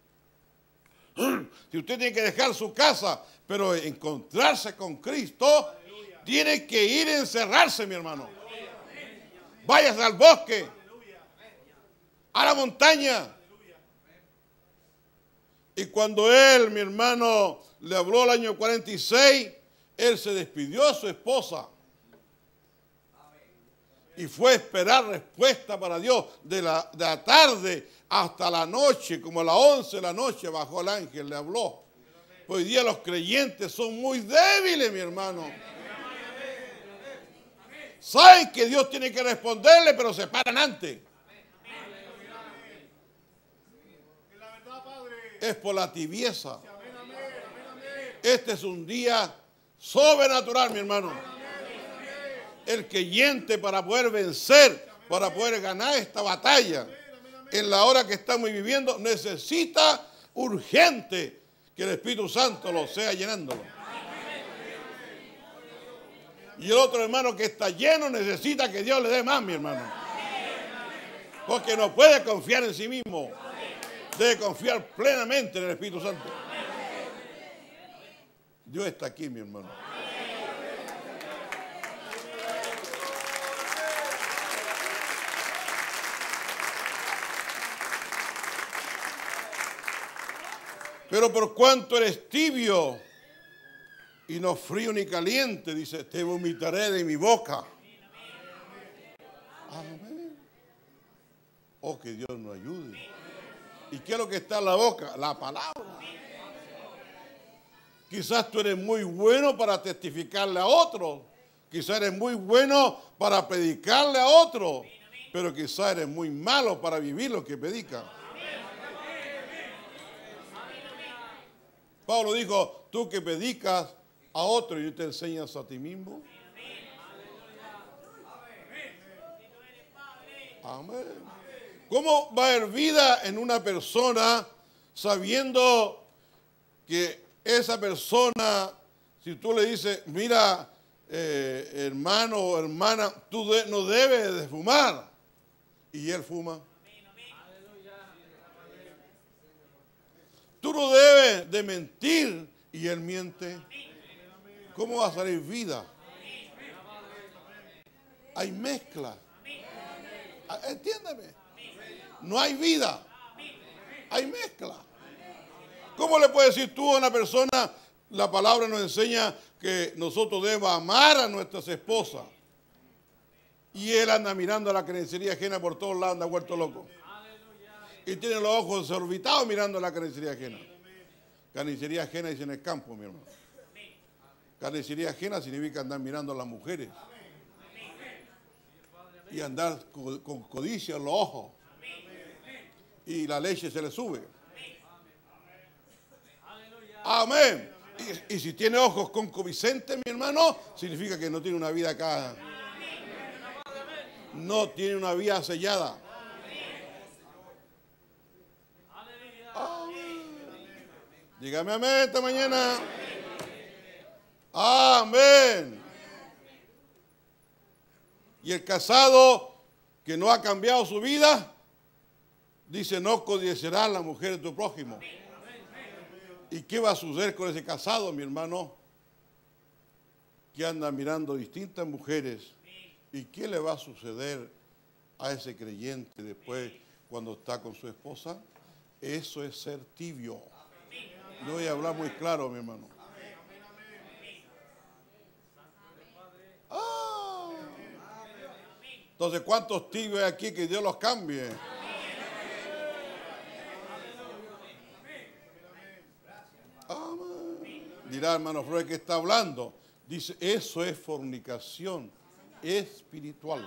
si usted tiene que dejar su casa, pero encontrarse con Cristo, tiene que ir a encerrarse, mi hermano. Váyase al bosque, a la montaña. Y cuando él, mi hermano, le habló el año 46, él se despidió de su esposa. Y fue a esperar respuesta para Dios de la tarde hasta la noche, como a las 11 de la noche bajó el ángel, le habló. Hoy día los creyentes son muy débiles, mi hermano. Saben que Dios tiene que responderle, pero se paran antes. Es por la tibieza. Este es un día sobrenatural, mi hermano. El creyente, para poder vencer, para poder ganar esta batalla en la hora que estamos viviendo, necesita urgente que el Espíritu Santo lo sea llenándolo. Y el otro hermano que está lleno necesita que Dios le dé más, mi hermano. Porque no puede confiar en sí mismo. Debe confiar plenamente en el Espíritu Santo. Dios está aquí, mi hermano. Pero por cuanto eres tibio y no frío ni caliente, dice, te vomitaré de mi boca. Amén. Oh, que Dios nos ayude. ¿Y qué es lo que está en la boca? La palabra. Quizás tú eres muy bueno para testificarle a otros. Quizás eres muy bueno para predicarle a otros. Pero quizás eres muy malo para vivir lo que predica. Pablo dijo, tú que predicas a otro y te enseñas a ti mismo. Amén. ¿Cómo va a haber vida en una persona sabiendo que esa persona, si tú le dices, mira, hermano o hermana, tú no debes de fumar, y él fuma? Tú no debes de mentir y él miente. ¿Cómo va a salir vida? Hay mezcla. Entiéndeme. No hay vida. Hay mezcla. ¿Cómo le puedes decir tú a una persona, la palabra nos enseña que nosotros debemos amar a nuestras esposas? Y él anda mirando a la carnicería ajena por todos lados, anda vuelto loco. Y tiene los ojos desorbitados mirando a la carnicería ajena. Carnicería ajena dice en el campo, mi hermano. Carnicería ajena significa andar mirando a las mujeres. Y andar con codicia en los ojos. Y la leche se le sube. Amén. Y si tiene ojos concupiscentes, mi hermano, significa que no tiene una vida acá. No tiene una vida sellada. Dígame amén esta mañana. Amén. Y el casado que no ha cambiado su vida, dice, no codiciarás a la mujer de tu prójimo. ¿Y qué va a suceder con ese casado, mi hermano? Que anda mirando distintas mujeres. ¿Y qué le va a suceder a ese creyente después cuando está con su esposa? Eso es ser tibio. Yo voy a hablar muy claro, mi hermano. Entonces, ¿cuántos tibios hay aquí que Dios los cambie? Amén. Dirá, hermano Freud, ¿qué está hablando? Dice, eso es fornicación espiritual.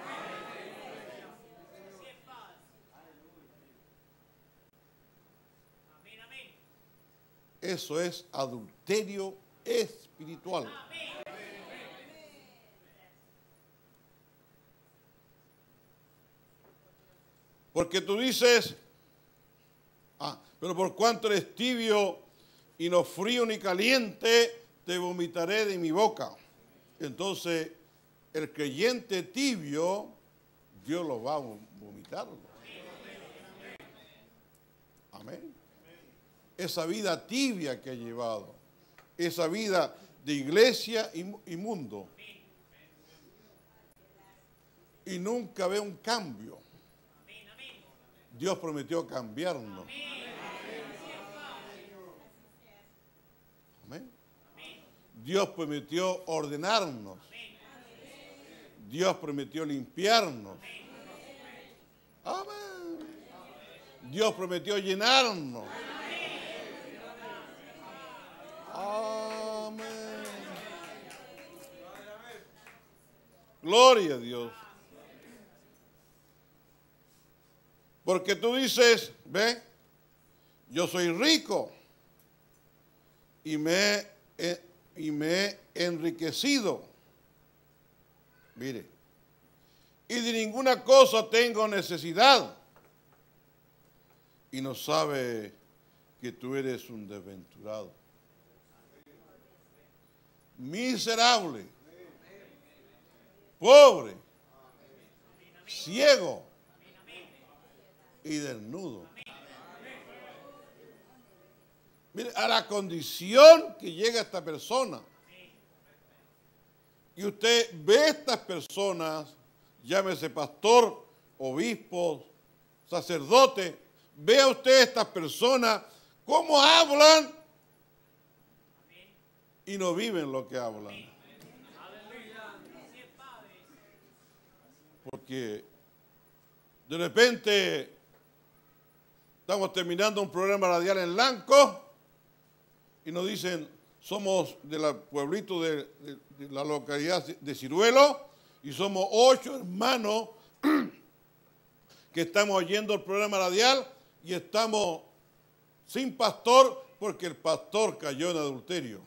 Eso es adulterio espiritual. Porque tú dices, pero por cuanto eres tibio y no frío ni caliente, te vomitaré de mi boca. Entonces, el creyente tibio Dios los va a vomitar. Amén. Esa vida tibia que ha llevado, esa vida de iglesia y mundo. Y nunca ve un cambio. Dios prometió cambiarnos. Amén. Dios prometió ordenarnos. Dios prometió limpiarnos. Amén. Dios prometió llenarnos. Amén. Gloria a Dios. Porque tú dices, ve, yo soy rico y me he enriquecido. Mire, y de ninguna cosa tengo necesidad. Y no sabe que tú eres un desventurado, miserable, pobre, ciego y desnudo. Mire, a la condición que llega esta persona. Y usted ve a estas personas, llámese pastor, obispo, sacerdote, vea usted a estas personas cómo hablan y no viven lo que hablan. Porque de repente estamos terminando un programa radial en Lanco y nos dicen, somos del pueblito de la localidad de Ciruelo y somos 8 hermanos que estamos oyendo el programa radial y estamos sin pastor porque el pastor cayó en adulterio.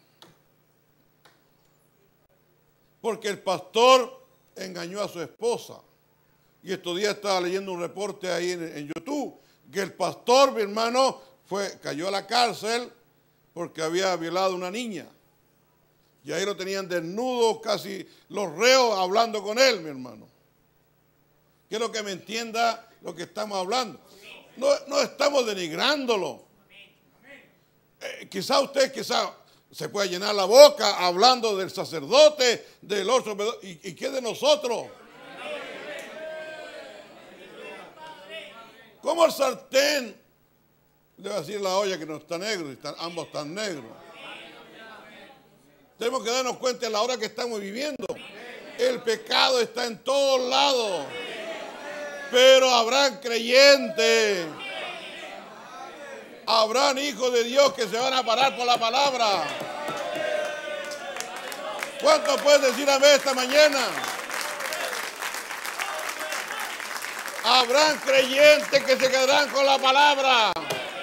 Porque el pastor engañó a su esposa. Y estos días estaba leyendo un reporte ahí en YouTube que el pastor, mi hermano, cayó a la cárcel porque había violado a una niña. Y ahí lo tenían desnudo, casi los reos hablando con él, mi hermano. Quiero que me entienda lo que estamos hablando. No estamos denigrándolo. Quizá usted se pueda llenar la boca hablando del sacerdote, del otro, ¿y qué de nosotros? ¿Cómo el sartén le va a decir la olla que no está negro? Ambos están negros. Tenemos que darnos cuenta de la hora que estamos viviendo. El pecado está en todos lados. Pero habrán creyentes. Habrán hijos de Dios que se van a parar por la palabra. ¿Cuánto puedes decir amén esta mañana? Habrán creyentes que se quedarán con la palabra.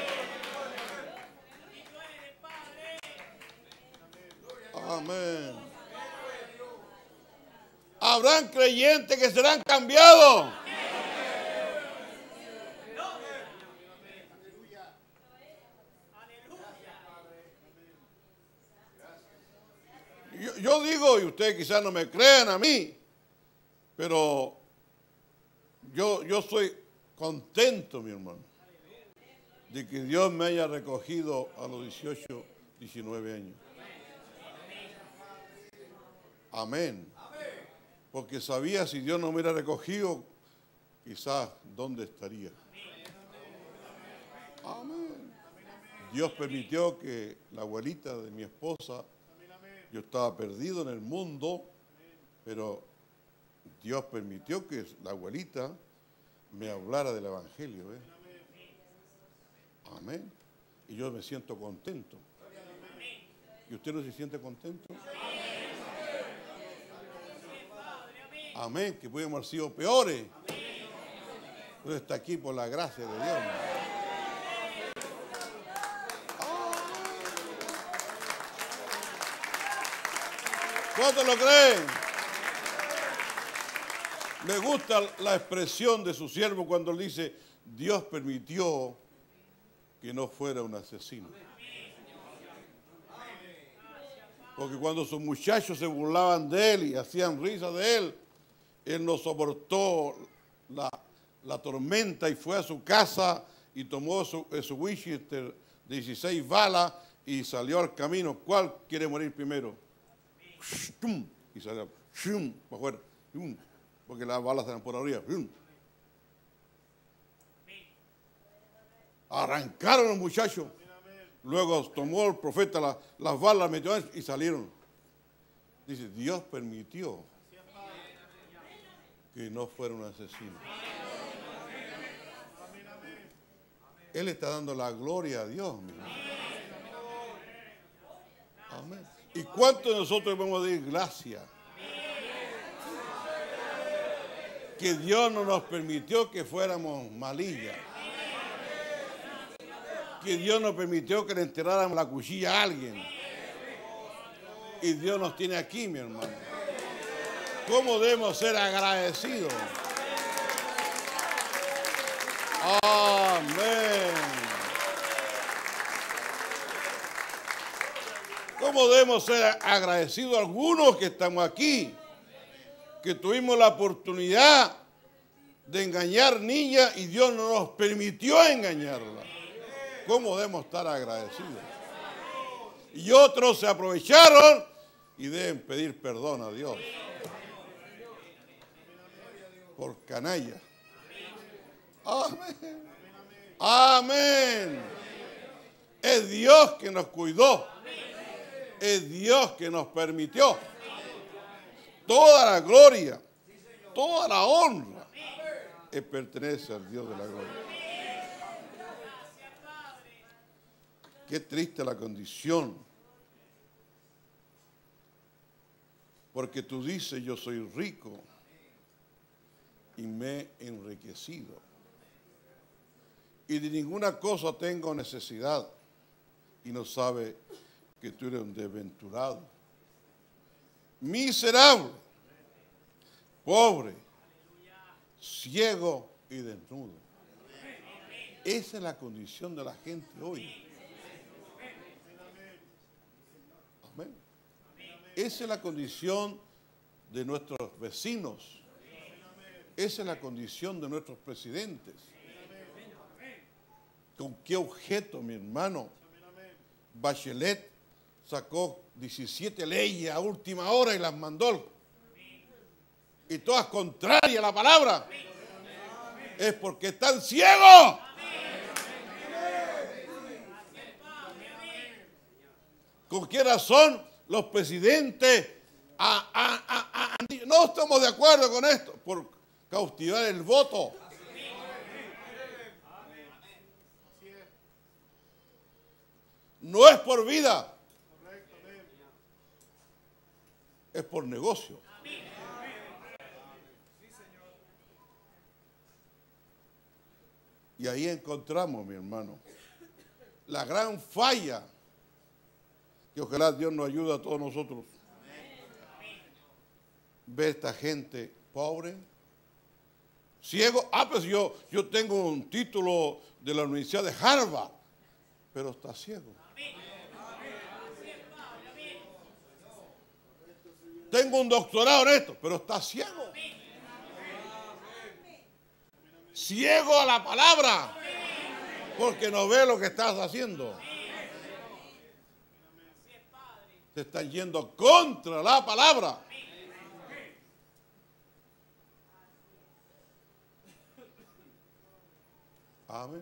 Amén. Habrán creyentes que serán cambiados. Yo digo, y ustedes quizás no me crean a mí, pero yo soy contento, mi hermano, de que Dios me haya recogido a los 18, 19 años. Amén. Porque sabía, si Dios no me hubiera recogido, quizás dónde estaría. Amén. Dios permitió que la abuelita de mi esposa, yo estaba perdido en el mundo, pero Dios permitió que la abuelita me hablara del Evangelio. Amén. Y yo me siento contento. ¿Y usted no se siente contento? Amén, que podemos haber sido peores. Pero está aquí por la gracia de Dios. ¿Cuántos lo creen? Me gusta la expresión de su siervo cuando él dice, Dios permitió que no fuera un asesino. Porque cuando sus muchachos se burlaban de él y hacían risa de él, él no soportó la tormenta y fue a su casa y tomó su Winchester 16 balas y salió al camino. ¿Cuál quiere morir primero? Y salió para afuera, porque las balas eran por arriba. Arrancaron los muchachos. Luego tomó el profeta las balas, metió y salieron. Dice, Dios permitió que no fuera un asesino. Él está dando la gloria a Dios. Amén. ¿Y cuántos de nosotros vamos a decir gracias? Que Dios no nos permitió que fuéramos malillas. Que Dios nos permitió que le enterráramos la cuchilla a alguien. Y Dios nos tiene aquí, mi hermano. ¿Cómo debemos ser agradecidos? Amén. ¿Cómo debemos ser agradecidos algunos que estamos aquí? Que tuvimos la oportunidad de engañar niñas y Dios no nos permitió engañarlas. ¿Cómo debemos estar agradecidos? Y otros se aprovecharon y deben pedir perdón a Dios por canalla. Amén. Amén. Es Dios que nos cuidó. Es Dios que nos permitió. Toda la gloria, toda la honra pertenece al Dios de la gloria. Qué triste la condición. Porque tú dices, yo soy rico y me he enriquecido. Y de ninguna cosa tengo necesidad. Y no sabe que tú eres un desventurado, miserable, pobre, ciego y desnudo. Esa es la condición de la gente hoy. Amén. Esa es la condición de nuestros vecinos. Esa es la condición de nuestros presidentes. ¿Con qué objeto, mi hermano? Bachelet sacó 17 leyes a última hora y las mandó. Y todas contrarias a la palabra. Es porque están ciegos. ¿Con qué razón los presidentes no estamos de acuerdo con esto? Por cautivar el voto. No es por vida. Es por negocio. Y ahí encontramos, mi hermano, la gran falla. Que ojalá Dios nos ayude a todos nosotros. Ver esta gente pobre, ciego. Pues yo tengo un título de la Universidad de Harvard, pero está ciego. Tengo un doctorado en esto, pero está ciego. Ciego a la palabra, porque no ve lo que estás haciendo. Te están yendo contra la palabra. Amén.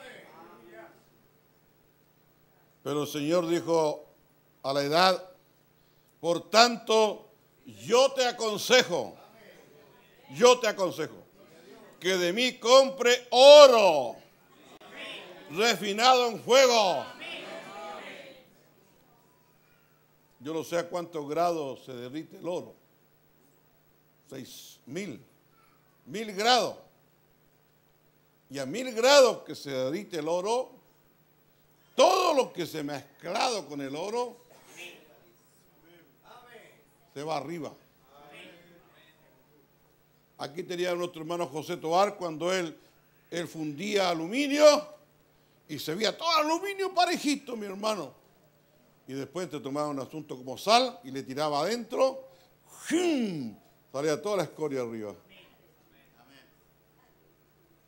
Pero el Señor dijo a la edad, por tanto, yo te aconsejo que de mí compre oro refinado en fuego. Yo no sé a cuántos grados se derrite el oro. 6.000 grados. Y a 1.000 grados que se derrite el oro, todo lo que se mezclado con el oro se va arriba. Aquí tenía nuestro hermano José Tobar cuando él fundía aluminio y se veía todo el aluminio parejito, mi hermano. Y después te tomaba un asunto como sal y le tiraba adentro, ¡jum! Salía toda la escoria arriba.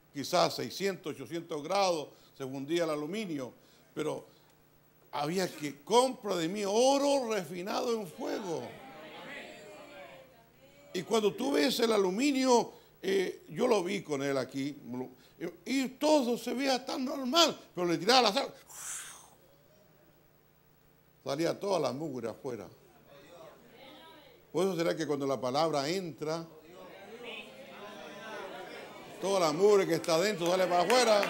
quizás 600, 800 grados, se fundía el aluminio, pero había que comprar de mí oro refinado en fuego. Y cuando tú ves el aluminio, yo lo vi con él aquí, y todo se veía tan normal, pero le tiraba la sal, salía toda la mugre afuera. Por eso será que cuando la palabra entra, toda la mugre que está adentro sale para afuera.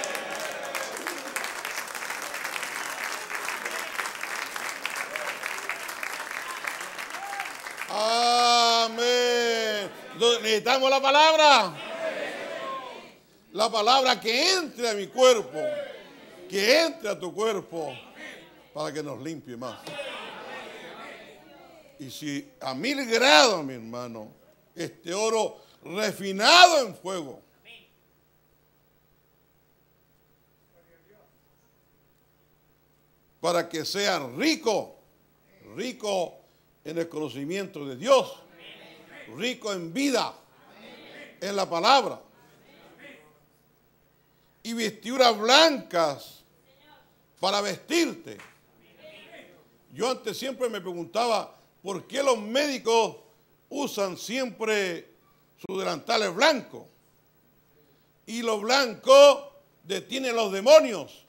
Amén. Entonces, necesitamos la palabra. La palabra que entre a mi cuerpo, que entre a tu cuerpo, para que nos limpie más. Y si a 1000 grados, mi hermano, este oro refinado en fuego, para que sea rico, rico en el conocimiento de Dios, rico en vida, en la palabra, y vestiduras blancas para vestirte. Yo antes siempre me preguntaba por qué los médicos usan siempre sus delantales blancos, y lo blanco detiene a los demonios.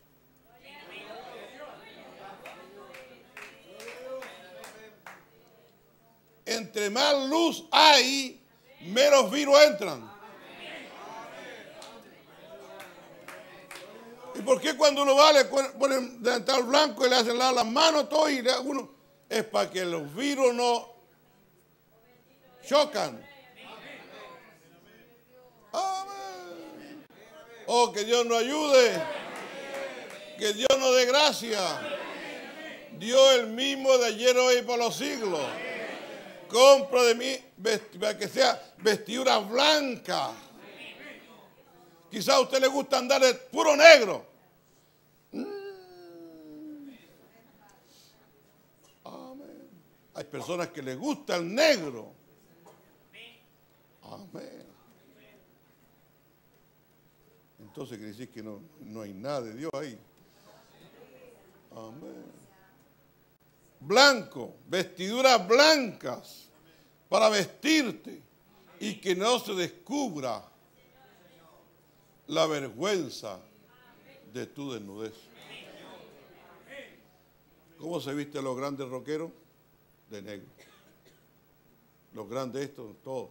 Entre más luz hay, menos virus entran. ¿Y por qué cuando uno va le ponen delantal blanco y le hacen las manos todo y uno? Es para que los virus no chocan. Amén. Oh, que Dios nos ayude. Que Dios nos dé gracia. Dios el mismo de ayer, hoy y por los siglos. Compra de mí para que sea vestidura blanca. Quizá a usted le gusta andar de puro negro. Amén. Hay personas que les gusta el negro. Amén. Entonces quiere decir que no hay nada de Dios ahí. Amén. Blanco, vestiduras blancas para vestirte y que no se descubra la vergüenza de tu desnudez. ¿Cómo se visten los grandes rockeros? De negro. Los grandes estos, todo.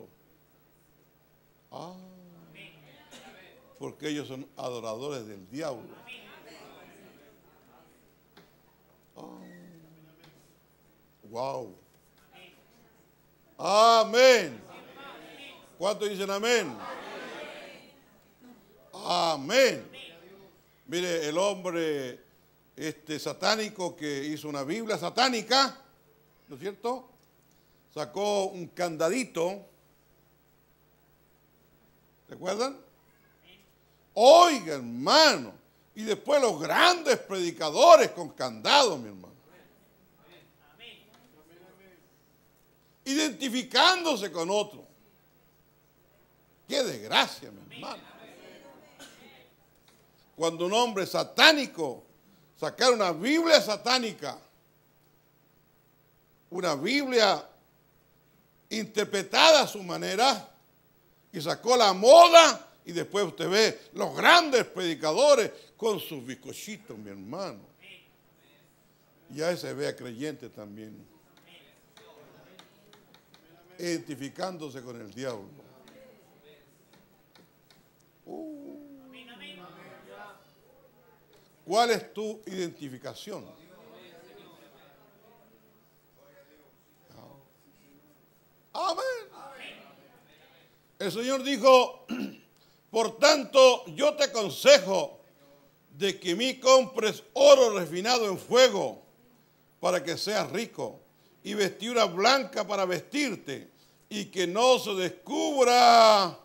Porque ellos son adoradores del diablo. Wow. Amén. ¿Cuántos dicen amén? Amén. Mire, el hombre satánico que hizo una Biblia satánica, ¿no es cierto? Sacó un candadito. ¿Recuerdan? Oiga, hermano. Y después los grandes predicadores con candados, mi hermano. Identificándose con otro. Qué desgracia, mi hermano. Cuando un hombre satánico sacara una Biblia satánica, una Biblia interpretada a su manera, y sacó la moda, y después usted ve los grandes predicadores con sus bizcochitos, mi hermano. Y a ese vea creyente también. Identificándose con el diablo. ¿Cuál es tu identificación? Amén. El Señor dijo, por tanto, yo te aconsejo de que me compres oro refinado en fuego para que seas rico, y vestidura blanca para vestirte, y que no se descubra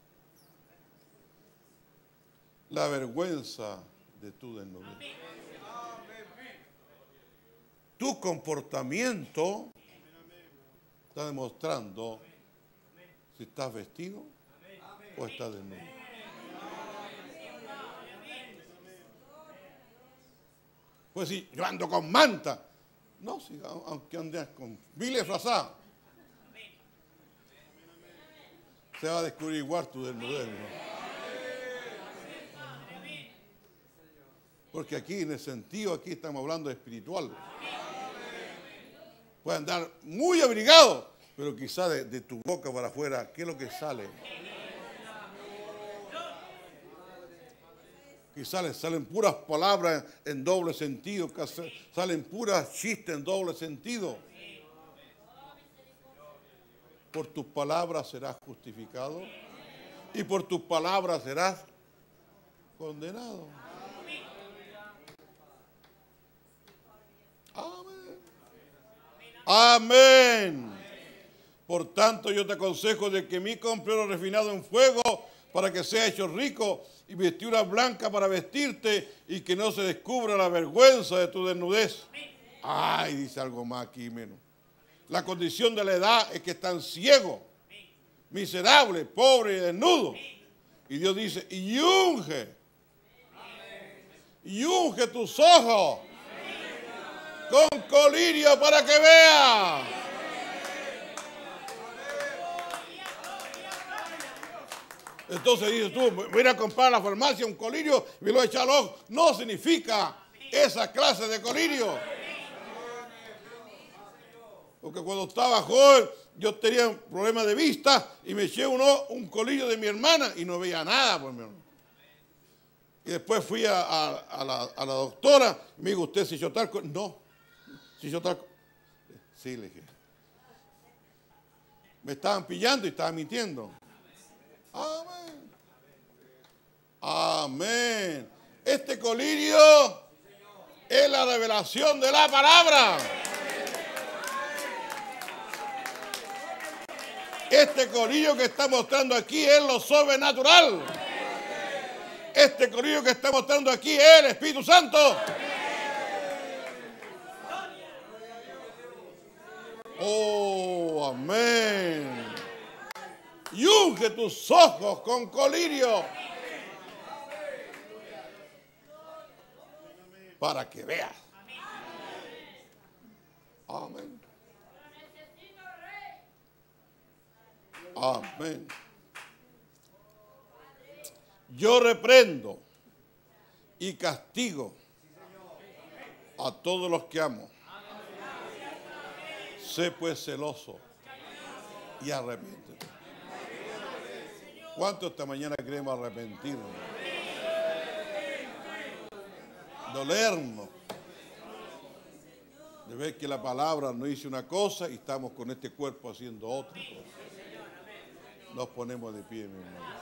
la vergüenza de tu desnudez. Tu comportamiento está demostrando si estás vestido o estás desnudo. Pues si yo ando con manta. No, si, aunque andes con miles disfrazadas. Se va a descubrir igual tu desnudez, ¿no? Porque aquí, en el sentido, aquí estamos hablando de espiritual. Puede andar muy abrigado, pero quizá de tu boca para afuera, ¿qué es lo que sale? Quizá salen puras palabras en doble sentido, salen puras chistes en doble sentido. Por tus palabras serás justificado y por tus palabras serás condenado. Amén. Amén. Por tanto, yo te aconsejo de que mi compre oro refinado en fuego para que sea hecho rico y vestidura blanca para vestirte y que no se descubra la vergüenza de tu desnudez. Ay, dice algo más aquí menos. La condición de la edad es que están ciegos, miserables, pobres y desnudos. Y Dios dice, y unge tus ojos con colirio para que veas. Entonces dices tú, voy a ir a comprar a la farmacia un colirio y me lo voy a echar al ojo. No significa esa clase de colirio. Porque cuando estaba joven yo tenía problemas de vista y me eché un colirio de mi hermana y no veía nada, pues, mi hermano. Y después fui a la doctora y me dijo, ¿usted se echó tal cosa? No, se echó tal cosa. Sí, le dije. Me estaban pillando y estaban mintiendo. Amén. Amén. Este colirio es la revelación de la palabra. Este colirio que está mostrando aquí es lo sobrenatural. Este colirio que está mostrando aquí es el Espíritu Santo. Oh, amén. Y unge tus ojos con colirio para que veas. Amén. Amén. Yo reprendo y castigo a todos los que amo. Sé pues celoso y arrepiéntete. ¿Cuántos esta mañana queremos arrepentirnos? Dolernos. De ver que la palabra nos dice una cosa y estamos con este cuerpo haciendo otra cosa. Nos ponemos de pie, mi hermano.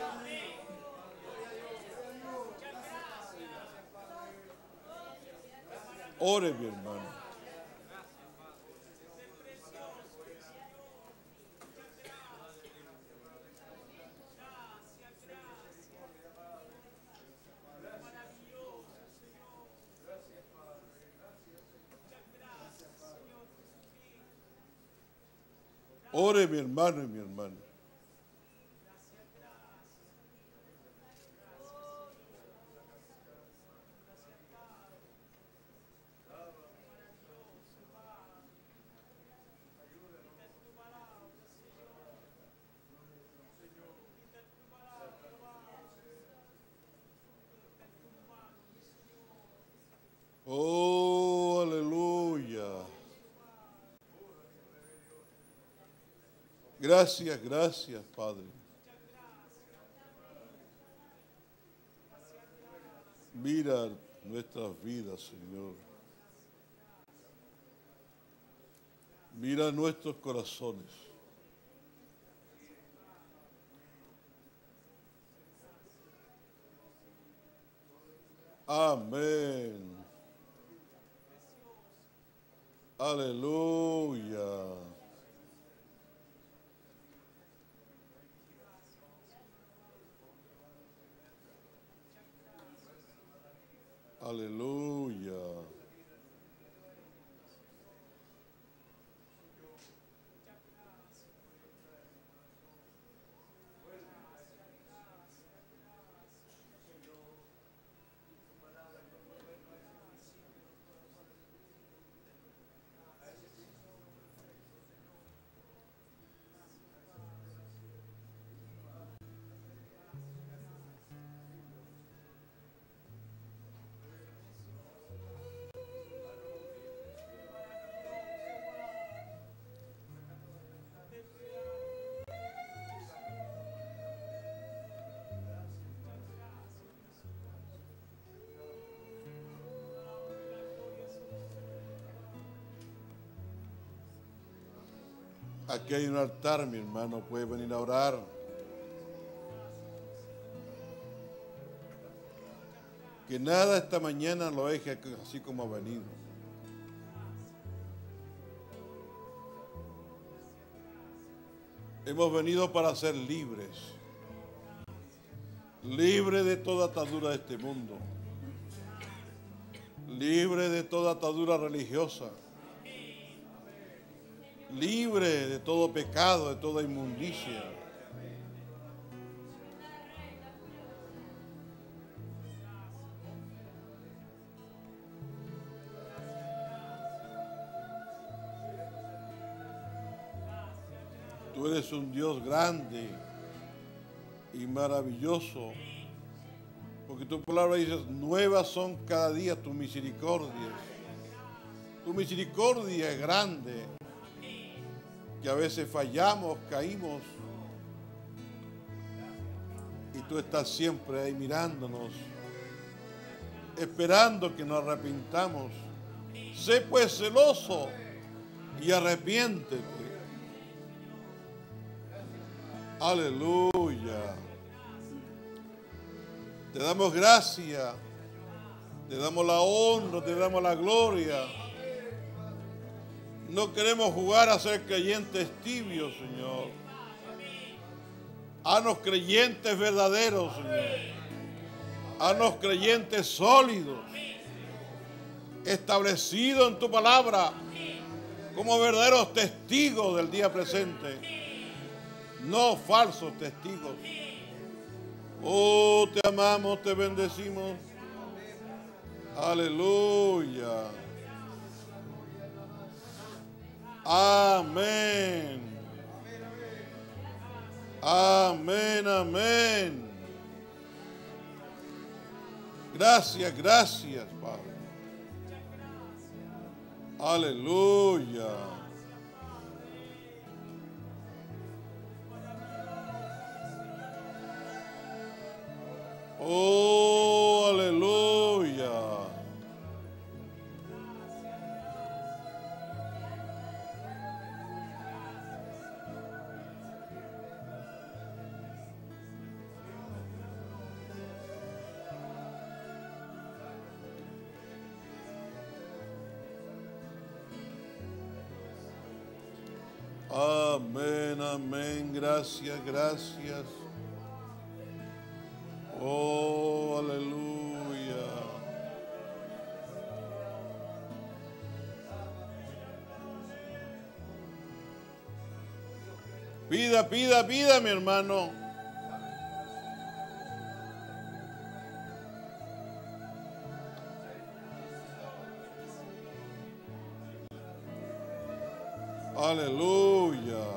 Ore, mi hermano. Ore, mi hermano y mi hermana. Oh, aleluya. Gracias, gracias, Padre. Mira nuestras vidas, Señor. Mira nuestros corazones. Amén. Aleluya. Aleluya. Aquí hay un altar, mi hermano, puede venir a orar. Que nada esta mañana lo deje así como ha venido. Hemos venido para ser libres. Libres de toda atadura de este mundo. Libre de toda atadura religiosa, libre de todo pecado, de toda inmundicia. Tú eres un Dios grande y maravilloso, porque tu palabra dice, nuevas son cada día tus misericordias. Tu misericordia es grande, que a veces fallamos, caímos, y tú estás siempre ahí mirándonos, esperando que nos arrepintamos. Sé pues celoso y arrepiéntete. Aleluya. Te damos gracia, te damos la honra, te damos la gloria. No queremos jugar a ser creyentes tibios, Señor. Haznos creyentes verdaderos, Señor. Haznos creyentes sólidos, establecidos en tu palabra, como verdaderos testigos del día presente, no falsos testigos. Oh, te amamos, te bendecimos. Aleluya. Amén. Amén, amén. Gracias, gracias, Padre. Aleluya. Oh, aleluya. Amén, amén. Gracias, gracias. Oh, aleluya. Pida, pida, pida, mi hermano. Aleluya.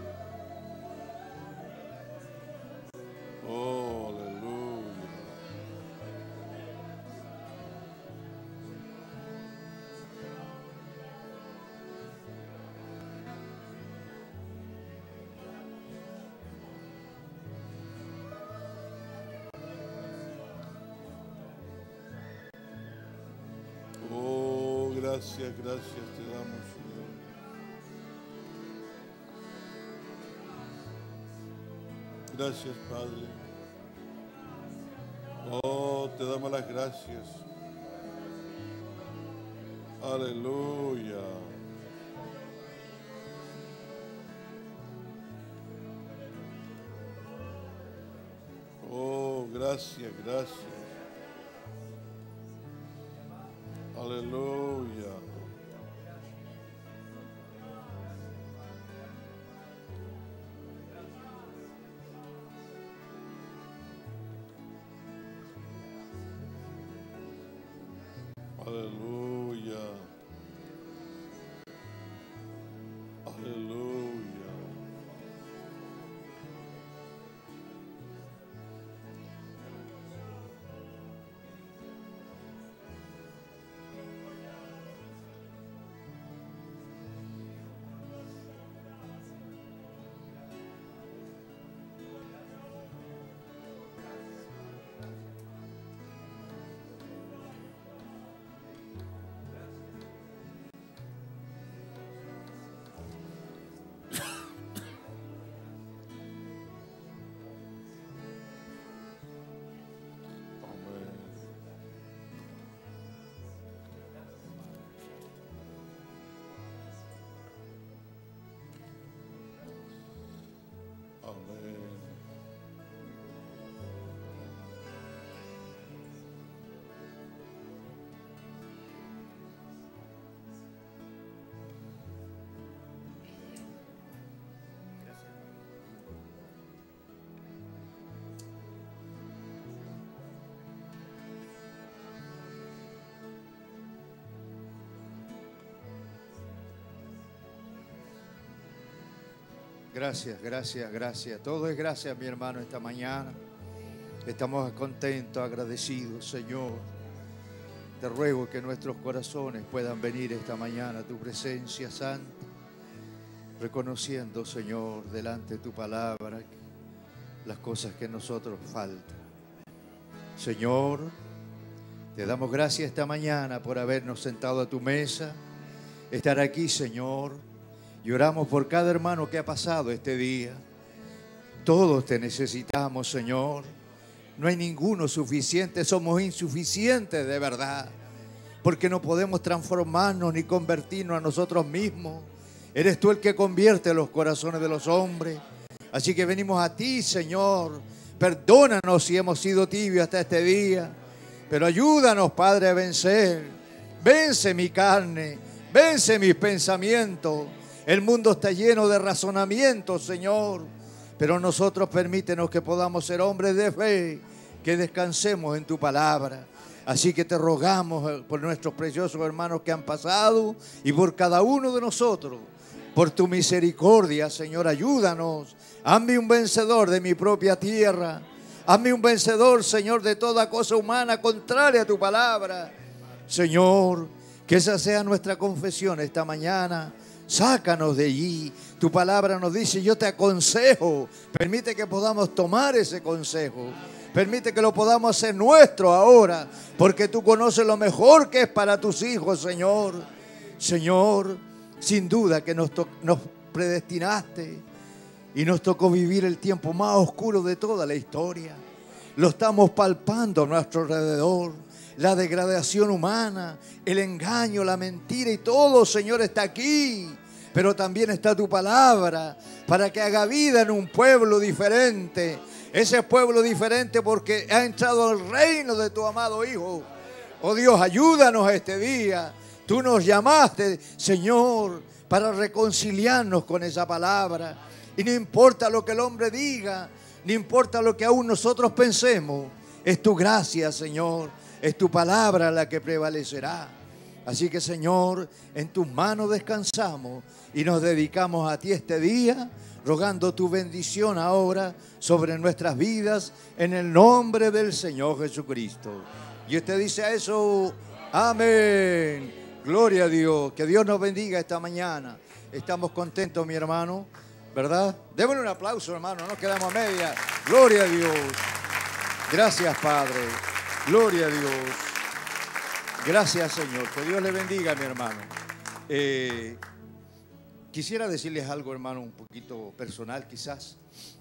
Oh, aleluya. Oh, gracias, gracias te damos, Señor. Gracias, Padre. Oh, te damos las gracias. Aleluya. Oh, gracias, gracias. Aleluya. Aleluya. Aleluya. Gracias, gracias, gracias. Todo es gracias, mi hermano, esta mañana. Estamos contentos, agradecidos, Señor. Te ruego que nuestros corazones puedan venir esta mañana a tu presencia santa, reconociendo, Señor, delante de tu palabra las cosas que a nosotros faltan. Señor, te damos gracias esta mañana por habernos sentado a tu mesa, estar aquí, Señor, y oramos por cada hermano que ha pasado este día. Todos te necesitamos, Señor. No hay ninguno suficiente, somos insuficientes de verdad, porque no podemos transformarnos ni convertirnos a nosotros mismos. Eres tú el que convierte los corazones de los hombres. Así que venimos a ti, Señor. Perdónanos si hemos sido tibios hasta este día, pero ayúdanos, Padre, a vencer. Vence mi carne, vence mis pensamientos. El mundo está lleno de razonamientos, Señor, pero nosotros permítenos que podamos ser hombres de fe, que descansemos en tu palabra. Así que te rogamos por nuestros preciosos hermanos que han pasado y por cada uno de nosotros, por tu misericordia, Señor, ayúdanos. Hazme un vencedor de mi propia tierra. Hazme un vencedor, Señor, de toda cosa humana contraria a tu palabra. Señor, que esa sea nuestra confesión esta mañana. Sácanos de allí. Tu palabra nos dice, yo te aconsejo. Permite que podamos tomar ese consejo. Permite que lo podamos hacer nuestro ahora, porque tú conoces lo mejor que es para tus hijos, Señor. Señor, sin duda que nos predestinaste y nos tocó vivir el tiempo más oscuro de toda la historia. Lo estamos palpando a nuestro alrededor. La degradación humana, el engaño, la mentira y todo, Señor, está aquí. Pero también está tu palabra para que haga vida en un pueblo diferente. Ese pueblo diferente porque ha entrado al reino de tu amado Hijo. Oh Dios, ayúdanos a este día. Tú nos llamaste, Señor, para reconciliarnos con esa palabra. Y no importa lo que el hombre diga, no importa lo que aún nosotros pensemos. Es tu gracia, Señor. Es tu palabra la que prevalecerá. Así que, Señor, en tus manos descansamos y nos dedicamos a ti este día, rogando tu bendición ahora sobre nuestras vidas, en el nombre del Señor Jesucristo. Y usted dice a eso, amén. Gloria a Dios. Que Dios nos bendiga esta mañana. Estamos contentos, mi hermano, ¿verdad? Démosle un aplauso, hermano. No quedamos a media. Gloria a Dios. Gracias, Padre. Gloria a Dios. Gracias, Señor. Que Dios le bendiga, mi hermano. Quisiera decirles algo, hermano, un poquito personal, quizás.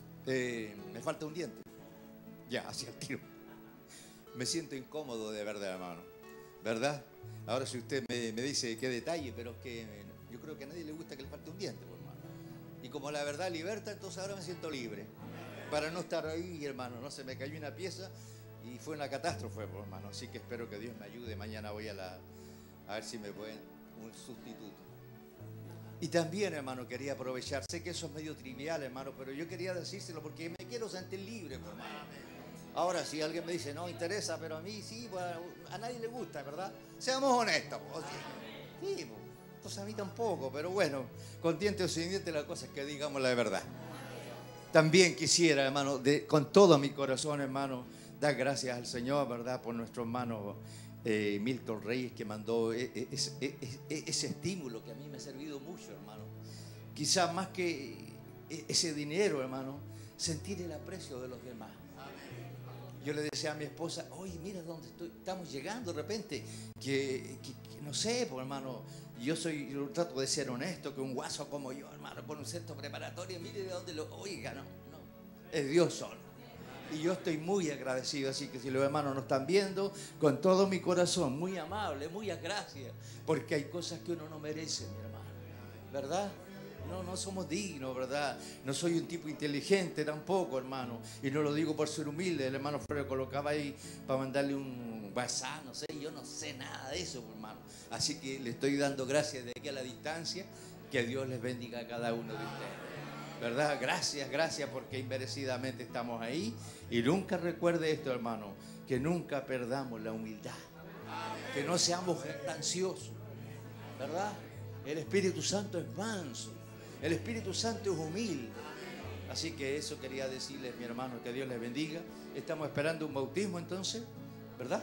Me falta un diente. Ya, hacia el tiro. Me siento incómodo de verdad, hermano. ¿Verdad? Ahora si usted me dice qué detalle, pero es que yo creo que a nadie le gusta que le falte un diente, hermano. Y como la verdad liberta, entonces ahora me siento libre. Para no estar ahí, hermano, no se me cayó una pieza. Y fue una catástrofe, hermano. Así que espero que Dios me ayude. Mañana voy a ver si me pueden un sustituto. Y también, hermano, quería aprovechar. Sé que eso es medio trivial, hermano, pero yo quería decírselo porque me quiero sentir libre, hermano. Ahora, si alguien me dice, no interesa, pero a mí sí, bueno, a nadie le gusta, ¿verdad? Seamos honestos. Sí, entonces a mí tampoco, pero bueno, con diente o sin diente la cosa es que digamos la verdad. También quisiera, hermano, con todo mi corazón, hermano, dar gracias al Señor, ¿verdad? Por nuestro hermano Milton Reyes, que mandó ese estímulo que a mí me ha servido mucho, hermano. Quizás más que ese dinero, hermano, sentir el aprecio de los demás. Yo le decía a mi esposa, oye, mira dónde estamos llegando de repente, que no sé, pues, hermano, yo trato de ser honesto, que un guaso como yo, hermano, con un centro preparatorio, mire de dónde oiga, no, es Dios solo. Y yo estoy muy agradecido, así que si los hermanos nos están viendo, con todo mi corazón, muy amable, muchas gracias, porque hay cosas que uno no merece, mi hermano, ¿verdad? No somos dignos, ¿verdad? No soy un tipo inteligente tampoco, hermano, y no lo digo por ser humilde. El hermano Fredo colocaba ahí para mandarle un WhatsApp, no sé, yo no sé nada de eso, hermano. Así que le estoy dando gracias de aquí a la distancia, que Dios les bendiga a cada uno de ustedes, ¿verdad? Gracias, porque inmerecidamente estamos ahí. Y nunca recuerde esto, hermano, que nunca perdamos la humildad, que no seamos ansiosos, ¿verdad? El Espíritu Santo es manso. El Espíritu Santo es humilde. Así que eso quería decirles, mi hermano, que Dios les bendiga. Estamos esperando un bautismo entonces, ¿verdad?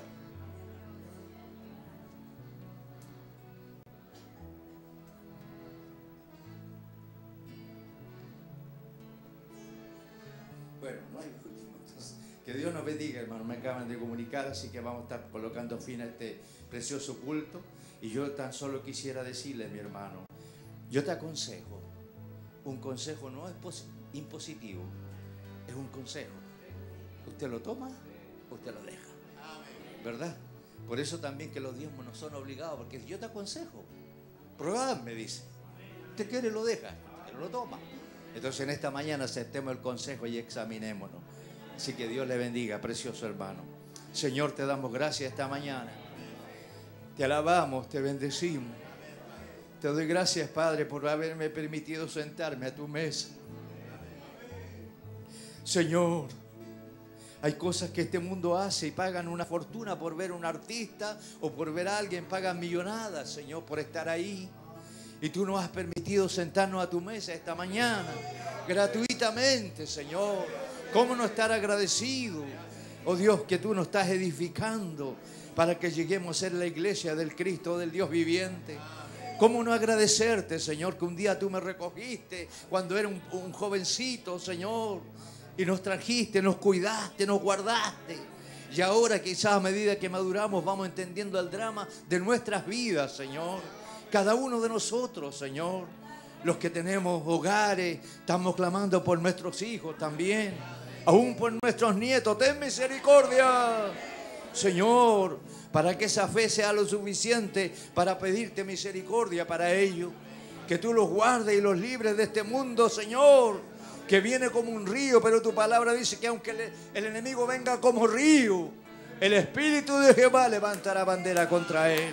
Bueno, no hay bautismo. Entonces, que Dios nos bendiga, hermano. Me acaban de comunicar, así que vamos a estar colocando fin a este precioso culto. Y yo tan solo quisiera decirle, mi hermano, yo te aconsejo. Un consejo no es impositivo, es un consejo. Usted lo toma, usted lo deja, ¿verdad? Por eso también que los diezmos no son obligados, porque yo te aconsejo, probad, me dice. Usted quiere lo deja, usted lo toma. Entonces en esta mañana aceptemos el consejo y examinémonos. Así que Dios le bendiga, precioso hermano. Señor, te damos gracias esta mañana. Te alabamos, te bendecimos. Te doy gracias, Padre, por haberme permitido sentarme a tu mesa. Señor, hay cosas que este mundo hace y pagan una fortuna por ver a un artista o por ver a alguien, pagan millonadas, Señor, por estar ahí. Y tú nos has permitido sentarnos a tu mesa esta mañana, gratuitamente, Señor. ¿Cómo no estar agradecido? Oh Dios, que tú nos estás edificando para que lleguemos a ser la iglesia del Cristo, del Dios viviente. ¿Cómo no agradecerte, Señor, que un día tú me recogiste cuando era un jovencito, Señor, y nos trajiste, nos cuidaste, nos guardaste? Y ahora quizás a medida que maduramos vamos entendiendo el drama de nuestras vidas, Señor. Cada uno de nosotros, Señor, los que tenemos hogares, estamos clamando por nuestros hijos también, aún por nuestros nietos. Ten misericordia, Señor, para que esa fe sea lo suficiente para pedirte misericordia para ellos. Que tú los guardes y los libres de este mundo, Señor, que viene como un río, pero tu palabra dice que aunque el enemigo venga como río, el Espíritu de Jehová levantará bandera contra él.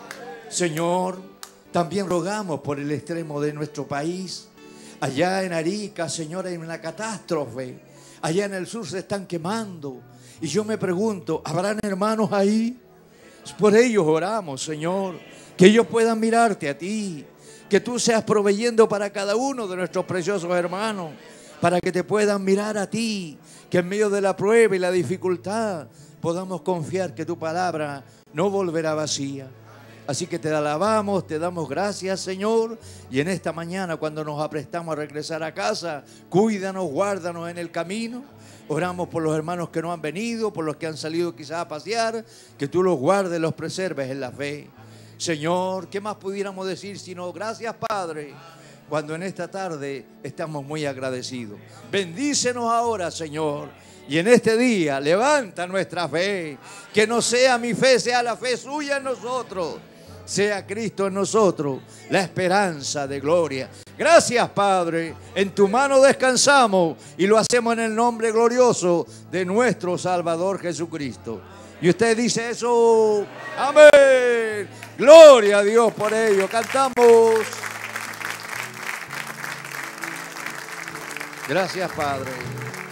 Señor, también rogamos por el extremo de nuestro país. Allá en Arica, Señor, hay una catástrofe. Allá en el sur se están quemando. Y yo me pregunto, ¿habrán hermanos ahí? Por ellos oramos, Señor, que ellos puedan mirarte a ti, que tú seas proveyendo para cada uno de nuestros preciosos hermanos, para que te puedan mirar a ti, que en medio de la prueba y la dificultad podamos confiar que tu palabra no volverá vacía. Así que te alabamos, te damos gracias, Señor, y en esta mañana cuando nos aprestamos a regresar a casa, cuídanos, guárdanos en el camino. Oramos por los hermanos que no han venido, por los que han salido quizás a pasear, que tú los guardes, los preserves en la fe. Señor, ¿qué más pudiéramos decir sino gracias, Padre, cuando en esta tarde estamos muy agradecidos? Bendícenos ahora, Señor, y en este día levanta nuestra fe, que no sea mi fe, sea la fe suya en nosotros, sea Cristo en nosotros, la esperanza de gloria. Gracias, Padre, en tu mano descansamos y lo hacemos en el nombre glorioso de nuestro Salvador Jesucristo. Y usted dice eso, amén. Gloria a Dios por ello. Cantamos. Gracias, Padre.